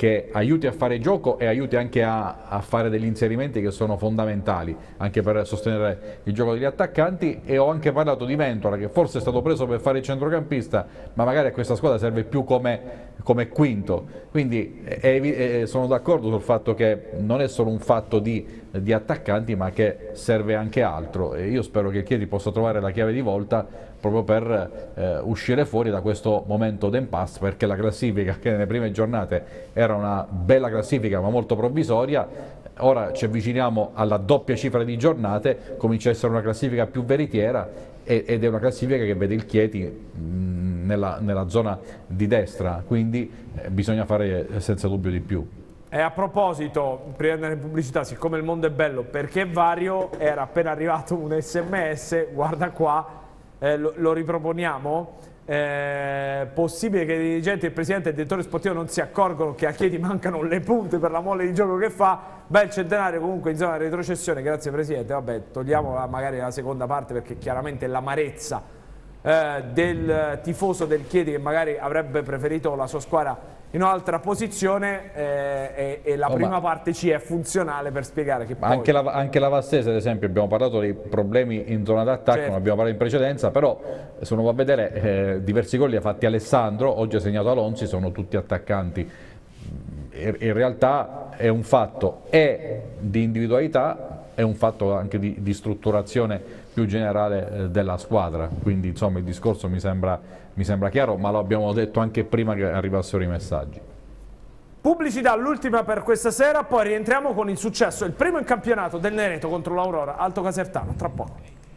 che aiuti a fare gioco e aiuti anche a fare degli inserimenti che sono fondamentali anche per sostenere il gioco degli attaccanti. E ho anche parlato di Ventola, che forse è stato preso per fare il centrocampista, ma magari a questa squadra serve più come quinto. Quindi sono d'accordo sul fatto che non è solo un fatto di attaccanti, ma che serve anche altro, e io spero che il Chieti possa trovare la chiave di volta proprio per uscire fuori da questo momento d'impasse, perché la classifica, che nelle prime giornate era una bella classifica ma molto provvisoria, ora ci avviciniamo alla doppia cifra di giornate, comincia a essere una classifica più veritiera, ed è una classifica che vede il Chieti nella zona di destra, quindi bisogna fare senza dubbio di più. E a proposito, prima di andare in pubblicità, siccome il mondo è bello perché è vario, era appena arrivato un SMS, guarda qua, lo riproponiamo. Possibile che i dirigenti, il presidente e il direttore sportivo non si accorgono che a Chieti mancano le punte per la mole di gioco che fa? Bel Centenario comunque in zona di retrocessione, grazie presidente. Vabbè, togliamo magari la seconda parte, perché chiaramente l'amarezza del tifoso del Chieti, che magari avrebbe preferito la sua squadra in un'altra posizione, e la prima parte ci è funzionale per spiegare che poi... Anche la Vastese, ad esempio, abbiamo parlato dei problemi in zona d'attacco, certo, non abbiamo parlato in precedenza, però se uno va a vedere diversi gol li ha fatti Alessandro, oggi ha segnato Alonzi, sono tutti attaccanti. In realtà è un fatto di individualità, è un fatto anche di strutturazione più generale della squadra, quindi insomma il discorso mi sembra chiaro, ma lo abbiamo detto anche prima che arrivassero i messaggi. Pubblicità, l'ultima per questa sera, poi rientriamo con il successo, il primo in campionato del Nereto contro l'Aurora Alto Casertano, tra poco.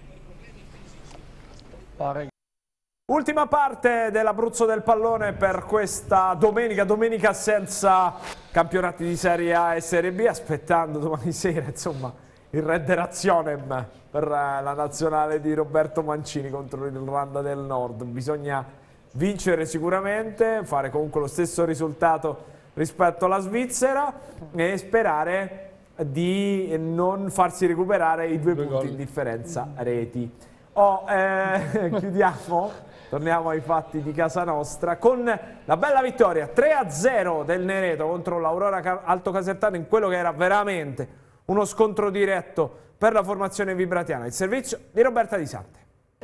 Ultima parte dell'Abruzzo del pallone per questa domenica senza campionati di Serie A e Serie B, aspettando domani sera insomma il Redderazionem per la nazionale di Roberto Mancini contro l'Irlanda del Nord. Bisogna vincere sicuramente, fare comunque lo stesso risultato rispetto alla Svizzera e sperare di non farsi recuperare i 2 punti in differenza reti. Chiudiamo, torniamo ai fatti di casa nostra con la bella vittoria 3-0 del Nereto contro l'Aurora Alto Casertano in quello che era veramente uno scontro diretto per la formazione vibratiana. Il servizio di Roberta Di Sante.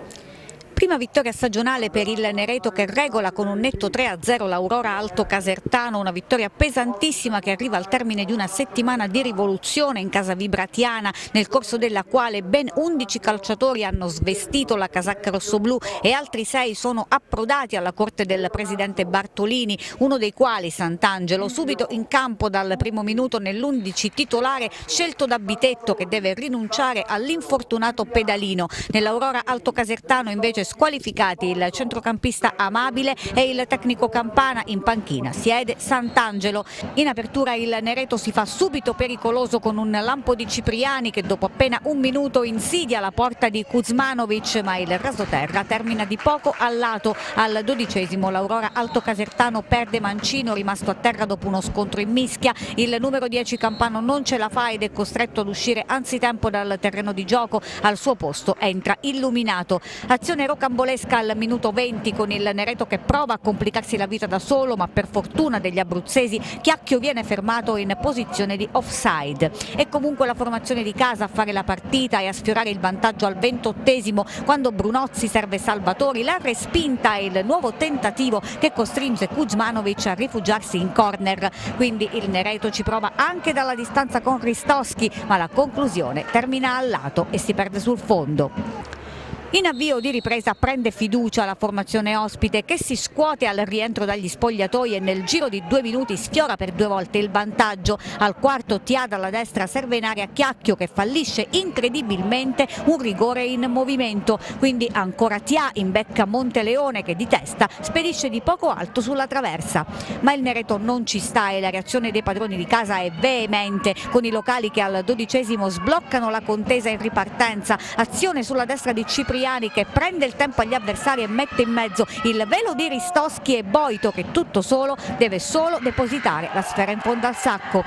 Prima vittoria stagionale per il Nereto, che regola con un netto 3-0 l'Aurora Alto Casertano, una vittoria pesantissima che arriva al termine di una settimana di rivoluzione in casa vibratiana, nel corso della quale ben 11 calciatori hanno svestito la casacca rossoblù e altri 6 sono approdati alla corte del presidente Bartolini, uno dei quali, Sant'Angelo, subito in campo dal primo minuto nell'11 titolare scelto da Bitetto, che deve rinunciare all'infortunato pedalino. Nell'Aurora Alto Casertano invece squalificati il centrocampista Amabile e il tecnico Campana. In panchina siede Sant'Angelo. In apertura il Nereto si fa subito pericoloso con un lampo di Cipriani che dopo appena un minuto insidia la porta di Kuzmanovic, ma il rasoterra termina di poco al lato. Al 12° l'Aurora Alto Casertano perde Mancino, rimasto a terra dopo uno scontro in mischia. Il numero 10 Campano non ce la fa ed è costretto ad uscire anzitempo dal terreno di gioco. Al suo posto entra Illuminato. Azione rocambolesca al minuto 20 con il Nereto che prova a complicarsi la vita da solo, ma per fortuna degli abruzzesi Chiacchio viene fermato in posizione di offside. È comunque la formazione di casa a fare la partita e a sfiorare il vantaggio al 28° quando Brunozzi serve Salvatori, la respinta e il nuovo tentativo che costringe Kuzmanovic a rifugiarsi in corner. Quindi il Nereto ci prova anche dalla distanza con Ristoschi, ma la conclusione termina al lato e si perde sul fondo. In avvio di ripresa prende fiducia la formazione ospite, che si scuote al rientro dagli spogliatoi e nel giro di 2 minuti sfiora per 2 volte il vantaggio. Al quarto Tia dalla destra serve in area Chiacchio che fallisce incredibilmente un rigore in movimento, quindi ancora Tia imbecca Monteleone che di testa spedisce di poco alto sulla traversa. Ma il Nereto non ci sta e la reazione dei padroni di casa è veemente, con i locali che al 12° sbloccano la contesa in ripartenza. Azione sulla destra di Cipriani che prende il tempo agli avversari e mette in mezzo il velo di Ristoschi e Boito, che tutto solo deve solo depositare la sfera in fondo al sacco.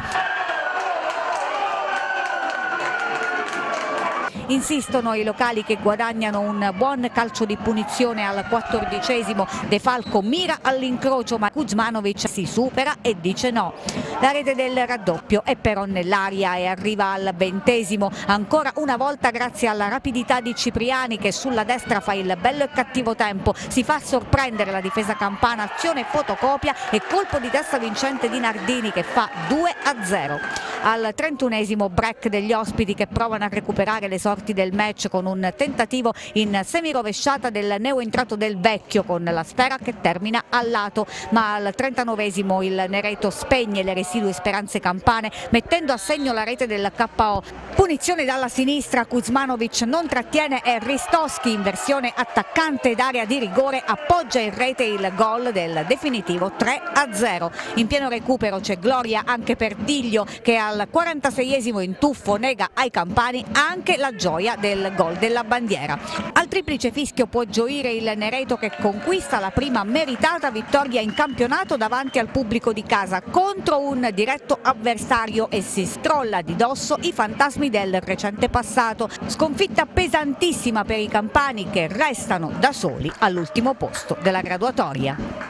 Insistono i locali che guadagnano un buon calcio di punizione al 14°. De Falco mira all'incrocio ma Kuzmanovic si supera e dice no. la rete del raddoppio è però nell'aria e arriva al 20°, ancora una volta grazie alla rapidità di Cipriani che sulla destra fa il bello e cattivo tempo, si fa sorprendere la difesa campana, azione fotocopia e colpo di testa vincente di Nardini che fa 2-0. Al 31° break degli ospiti che provano a recuperare le sorti del match con un tentativo in semirovesciata del neoentrato Del Vecchio con la sfera che termina al lato, ma al 39° il Nereto spegne le residue speranze campane mettendo a segno la rete del KO. Punizione dalla sinistra, Kuzmanovic non trattiene e Ristoschi in versione attaccante ed area di rigore appoggia in rete il gol del definitivo 3-0. In pieno recupero c'è gloria anche per Diglio che al 46° in tuffo nega ai campani anche la gioia del gol della bandiera. Al triplice fischio può gioire il Nereto che conquista la prima meritata vittoria in campionato davanti al pubblico di casa contro un diretto avversario e si scrolla di dosso i fantasmi del recente passato. Sconfitta pesantissima per i campani che restano da soli all'ultimo posto della graduatoria.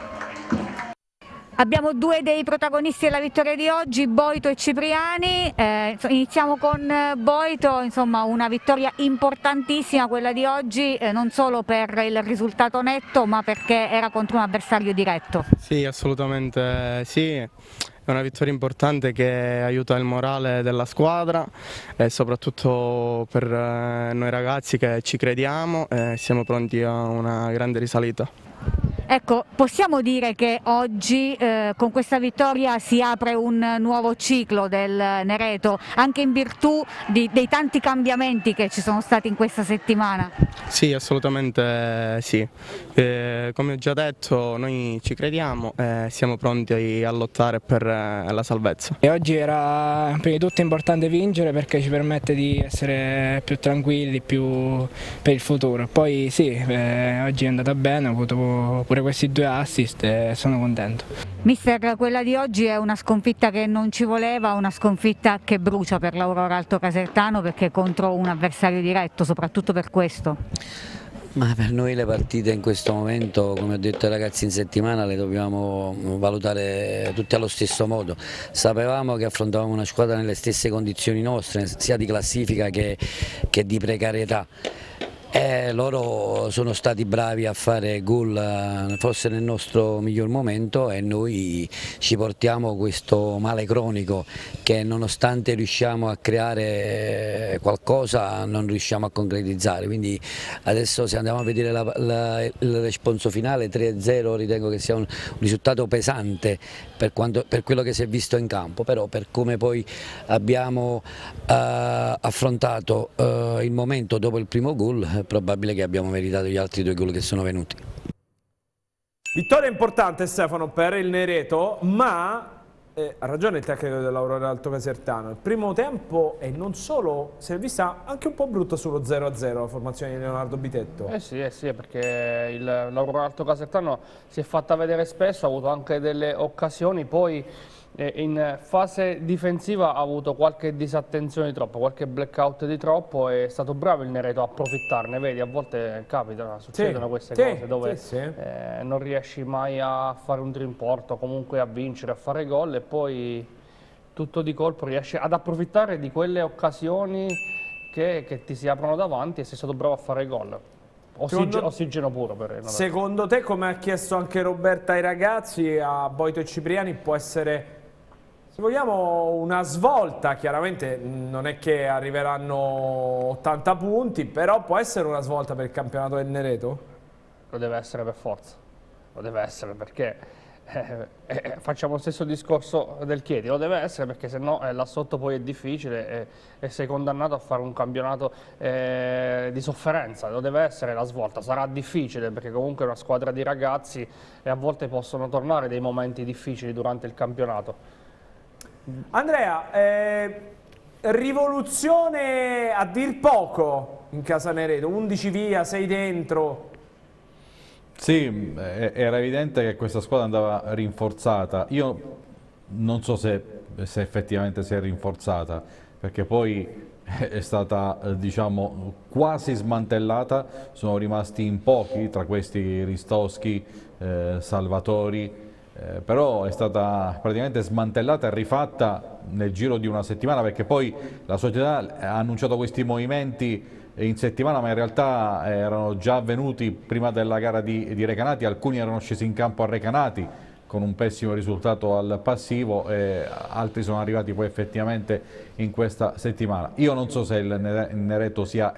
Abbiamo due dei protagonisti della vittoria di oggi, Boito e Cipriani. Iniziamo con Boito, insomma una vittoria importantissima quella di oggi, non solo per il risultato netto ma perché era contro un avversario diretto. Sì, assolutamente sì. È una vittoria importante che aiuta il morale della squadra e soprattutto per noi ragazzi che ci crediamo e siamo pronti a una grande risalita. Ecco, possiamo dire che oggi con questa vittoria si apre un nuovo ciclo del Nereto, anche in virtù dei tanti cambiamenti che ci sono stati in questa settimana? Sì, assolutamente sì. Come ho già detto, noi ci crediamo e siamo pronti a lottare per la salvezza. E oggi era prima di tutto importante vincere perché ci permette di essere più tranquilli, più per il futuro. Poi sì, oggi è andata bene, ho avuto pure questi 2 assist e sono contento. Mister, quella di oggi è una sconfitta che non ci voleva, una sconfitta che brucia per l'Aurora Alto Casertano perché è contro un avversario diretto, soprattutto per questo. Ma per noi le partite in questo momento, come ho detto ai ragazzi in settimana, le dobbiamo valutare tutte allo stesso modo. Sapevamo che affrontavamo una squadra nelle stesse condizioni nostre, sia di classifica che di precarietà. Loro sono stati bravi a fare gol forse nel nostro miglior momento e noi ci portiamo questo male cronico che nonostante riusciamo a creare qualcosa non riusciamo a concretizzare, quindi adesso se andiamo a vedere il responso finale 3-0 ritengo che sia un risultato pesante per quello che si è visto in campo, però per come poi abbiamo affrontato il momento dopo il primo gol è probabile che abbiamo meritato gli altri 2 gol che sono venuti. Vittoria importante, Stefano, per il Nereto, ma ha ragione il tecnico dell'Aurora Alto Casertano. Il primo tempo e non solo si è vista anche un po' brutta sullo 0-0 la formazione di Leonardo Bitetto. Sì, perché l'Aurora Alto Casertano si è fatta vedere spesso, ha avuto anche delle occasioni, poi in fase difensiva ha avuto qualche disattenzione di troppo, qualche blackout di troppo e è stato bravo il Nereto a approfittarne, vedi, a volte capita, succedono queste cose dove non riesci mai a fare un trimporto, comunque a vincere, a fare gol e poi tutto di colpo riesci ad approfittare di quelle occasioni che ti si aprono davanti e sei stato bravo a fare gol. Ossigeno puro per il Secondo te, come ha chiesto anche Roberta ai ragazzi, a Boito e Cipriani può essere, se vogliamo, una svolta? Chiaramente non è che arriveranno 80 punti, però può essere una svolta per il campionato del Nereto? Lo deve essere per forza, lo deve essere perché facciamo lo stesso discorso del Chieti, lo deve essere perché se no là sotto poi è difficile e sei condannato a fare un campionato di sofferenza, lo deve essere la svolta, sarà difficile perché comunque è una squadra di ragazzi e a volte possono tornare dei momenti difficili durante il campionato. Andrea, rivoluzione a dir poco in casa Nereto, 11 via, 6 dentro. Sì, era evidente che questa squadra andava rinforzata. Io non so se effettivamente si è rinforzata, perché poi è stata, diciamo, quasi smantellata. Sono rimasti in pochi, tra questi Ristoschi, Salvatori, però è stata praticamente smantellata e rifatta nel giro di una settimana, perché poi la società ha annunciato questi movimenti in settimana, ma in realtà erano già avvenuti prima della gara di Recanati. Alcuni erano scesi in campo a Recanati con un pessimo risultato al passivo, e altri sono arrivati poi effettivamente in questa settimana. Io non so se il Nereto sia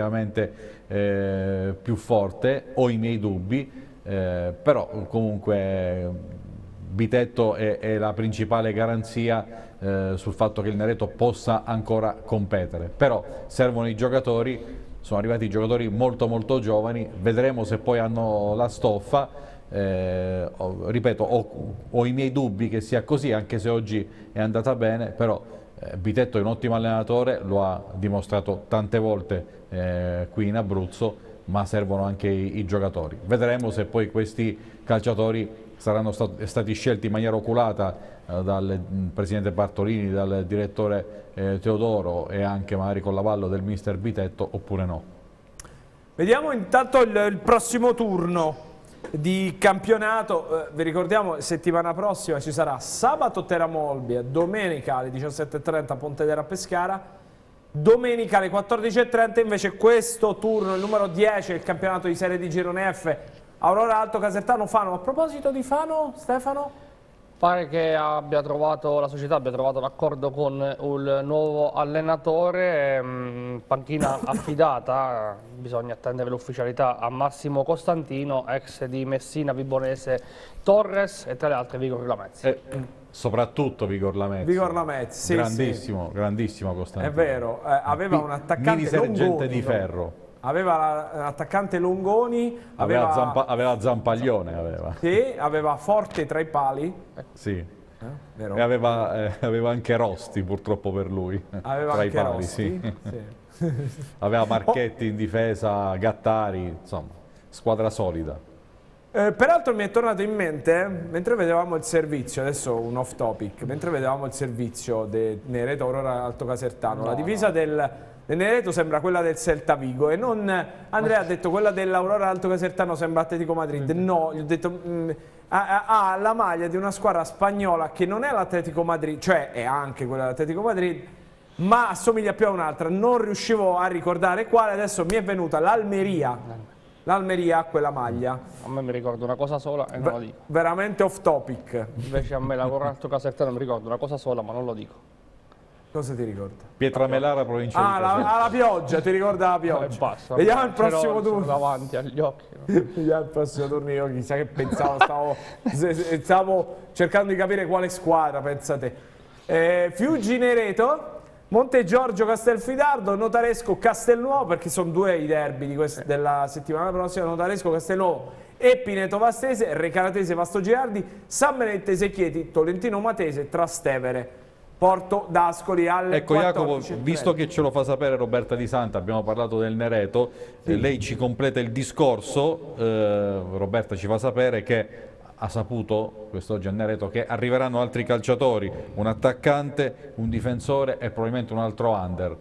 effettivamente più forte, ho i miei dubbi, però comunque Bitetto è la principale garanzia sul fatto che il Nereto possa ancora competere. Però servono i giocatori, sono arrivati giocatori molto molto giovani, vedremo se poi hanno la stoffa. Ripeto, ho i miei dubbi che sia così, anche se oggi è andata bene, però Bitetto è un ottimo allenatore, lo ha dimostrato tante volte qui in Abruzzo, ma servono anche i giocatori. Vedremo se poi questi calciatori saranno stati scelti in maniera oculata dal presidente Bartolini, dal direttore Teodoro e anche magari con l'avallo del mister Bitetto, oppure no. Vediamo intanto il prossimo turno di campionato. Vi ricordiamo, settimana prossima ci sarà sabato Teramo Olbia, domenica alle 17:30 Pontedera Pescara, domenica alle 14:30 invece questo turno, il numero 10, il campionato di serie di Girone F, Aurora Alto Casertano Fano. A proposito di Fano, Stefano? Pare che la società abbia trovato l'accordo con il nuovo allenatore, panchina affidata, bisogna attendere l'ufficialità, a Massimo Costantino, ex di Messina, Vibonese, Torres e tra le altre Vigor Lamezzi. Soprattutto Vigor Lamezzi. Vigor Lamezzi, sì, grandissimo, sì. Grandissimo Costantino. È vero, aveva un attaccante mini sergente Longoni, di ferro. Aveva l'attaccante Longoni, aveva Zampaglione, aveva Forte tra i pali. Sì. Vero? E aveva anche Rosti, purtroppo per lui, aveva tra anche i pali. Rosti, sì. Aveva Marchetti in difesa, Gattari, insomma, squadra solida. Peraltro mi è tornato in mente, mentre vedevamo il servizio, adesso un off topic, mentre vedevamo il servizio del Nereto Aurora Alto Casertano, la divisa del Nereto sembra quella del Celta Vigo, e non Andrea ha detto quella dell'Aurora Alto Casertano sembra Atletico Madrid. No, gli ho detto ha la maglia di una squadra spagnola che non è l'Atletico Madrid, cioè è anche quella dell'Atletico Madrid, ma assomiglia più a un'altra. Non riuscivo a ricordare quale, adesso mi è venuta l'Almeria. L'Almeria ha quella maglia. A me mi ricordo una cosa sola e non lo dico. Veramente off topic. Invece a me l'Aurora Alto Casertano mi ricordo una cosa sola, ma non lo dico. Cosa ti ricorda? Pietramelara, provincia di Caserta. La pioggia, ti ricorda la pioggia. Vediamo il prossimo turno. Davanti agli occhi. No? Vediamo il prossimo turno. Io chissà che pensavo, stavo cercando di capire quale squadra, pensate. Fiuggi Nereto, Monte Giorgio Castelfidardo, Notaresco Castelnuovo, perché sono due i derby della settimana prossima, Notaresco Castelnuovo e Pineto Vastese, Recanatese Vasto Girardi, San Benedettese Chieti, Tolentino Matese, Trastevere, Porto d'Ascoli alle Ecco Jacopo, visto che ce lo fa sapere Roberta Di Santa, abbiamo parlato del Nereto, lei ci completa il discorso, Roberta ci fa sapere che ha saputo quest'oggi a Nereto che arriveranno altri calciatori, un attaccante, un difensore e probabilmente un altro under.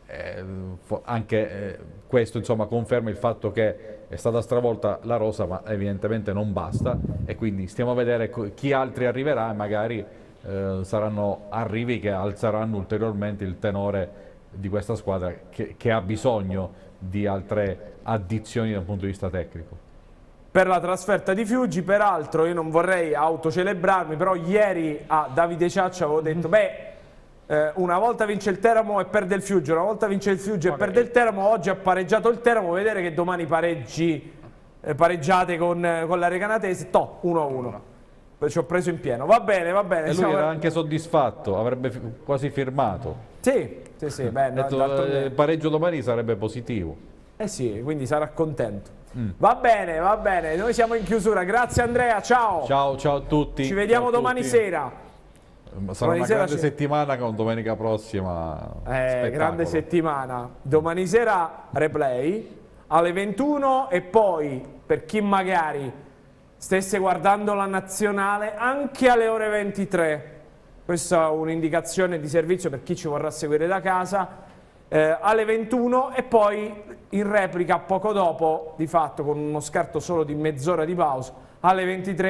Anche questo insomma conferma il fatto che è stata stravolta la rosa, ma evidentemente non basta, e quindi stiamo a vedere chi altri arriverà e magari saranno arrivi che alzeranno ulteriormente il tenore di questa squadra che ha bisogno di altre addizioni dal punto di vista tecnico. Per la trasferta di Fiuggi, peraltro io non vorrei autocelebrarmi, però ieri a Davide Ciaccia avevo detto una volta vince il Teramo e perde il Fiuggi, una volta vince il Fiuggi e perde il Teramo, oggi ha pareggiato il Teramo, vedere che domani pareggiate con la Recanatese, 1-1. Ci ho preso in pieno, va bene, va bene. E lui era anche soddisfatto, avrebbe quasi firmato. Sì, beh, pareggio domani sarebbe positivo. Sì, quindi sarà contento. Va bene, noi siamo in chiusura. Grazie Andrea, ciao. Ciao a tutti. Ci vediamo domani sera. Sarà una grande settimana con domenica prossima. Grande settimana. Domani sera replay alle 21 e poi per chi magari stesse guardando la nazionale anche alle ore 23. Questa è un'indicazione di servizio per chi ci vorrà seguire da casa. Alle 21 e poi in replica poco dopo, di fatto con uno scarto solo di mezz'ora di pausa, alle 23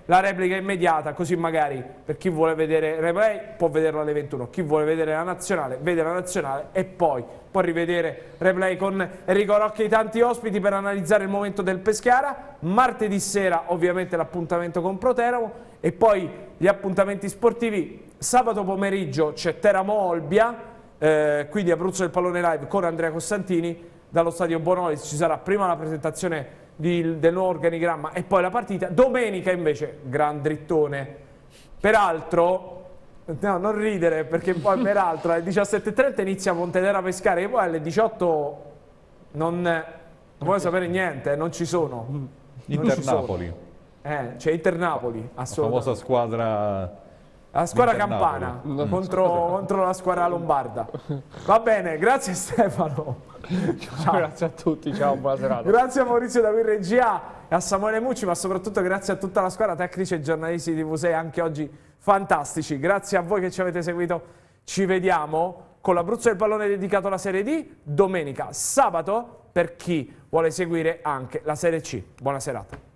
la replica immediata, così magari per chi vuole vedere replay può vederlo alle 21, chi vuole vedere la nazionale vede la nazionale e poi può rivedere replay con Enrico Rocchi e i tanti ospiti per analizzare il momento del Pescara. Martedì sera ovviamente l'appuntamento con Proteramo e poi gli appuntamenti sportivi. Sabato pomeriggio c'è Teramo Olbia, quindi Abruzzo del Pallone Live con Andrea Costantini dallo stadio Bonolis. Ci sarà prima la presentazione del nuovo organigramma e poi la partita. Domenica invece gran drittone, peraltro no, non ridere perché poi peraltro alle 17:30 inizia Pontedera Pescara e poi alle 18 non vuoi sapere niente, non ci sono. Inter-Napoli, c'è Inter-Napoli, la famosa squadra, la squadra campana contro la squadra lombarda. Va bene, grazie Stefano. Ciao. Grazie a tutti, ciao, buona serata. Grazie a Maurizio da regia e a Samuele Mucci, ma soprattutto grazie a tutta la squadra tecnici e giornalisti di TV6, anche oggi fantastici. Grazie a voi che ci avete seguito. Ci vediamo con l'Abruzzo del Pallone dedicato alla Serie D domenica, sabato per chi vuole seguire anche la Serie C. Buona serata.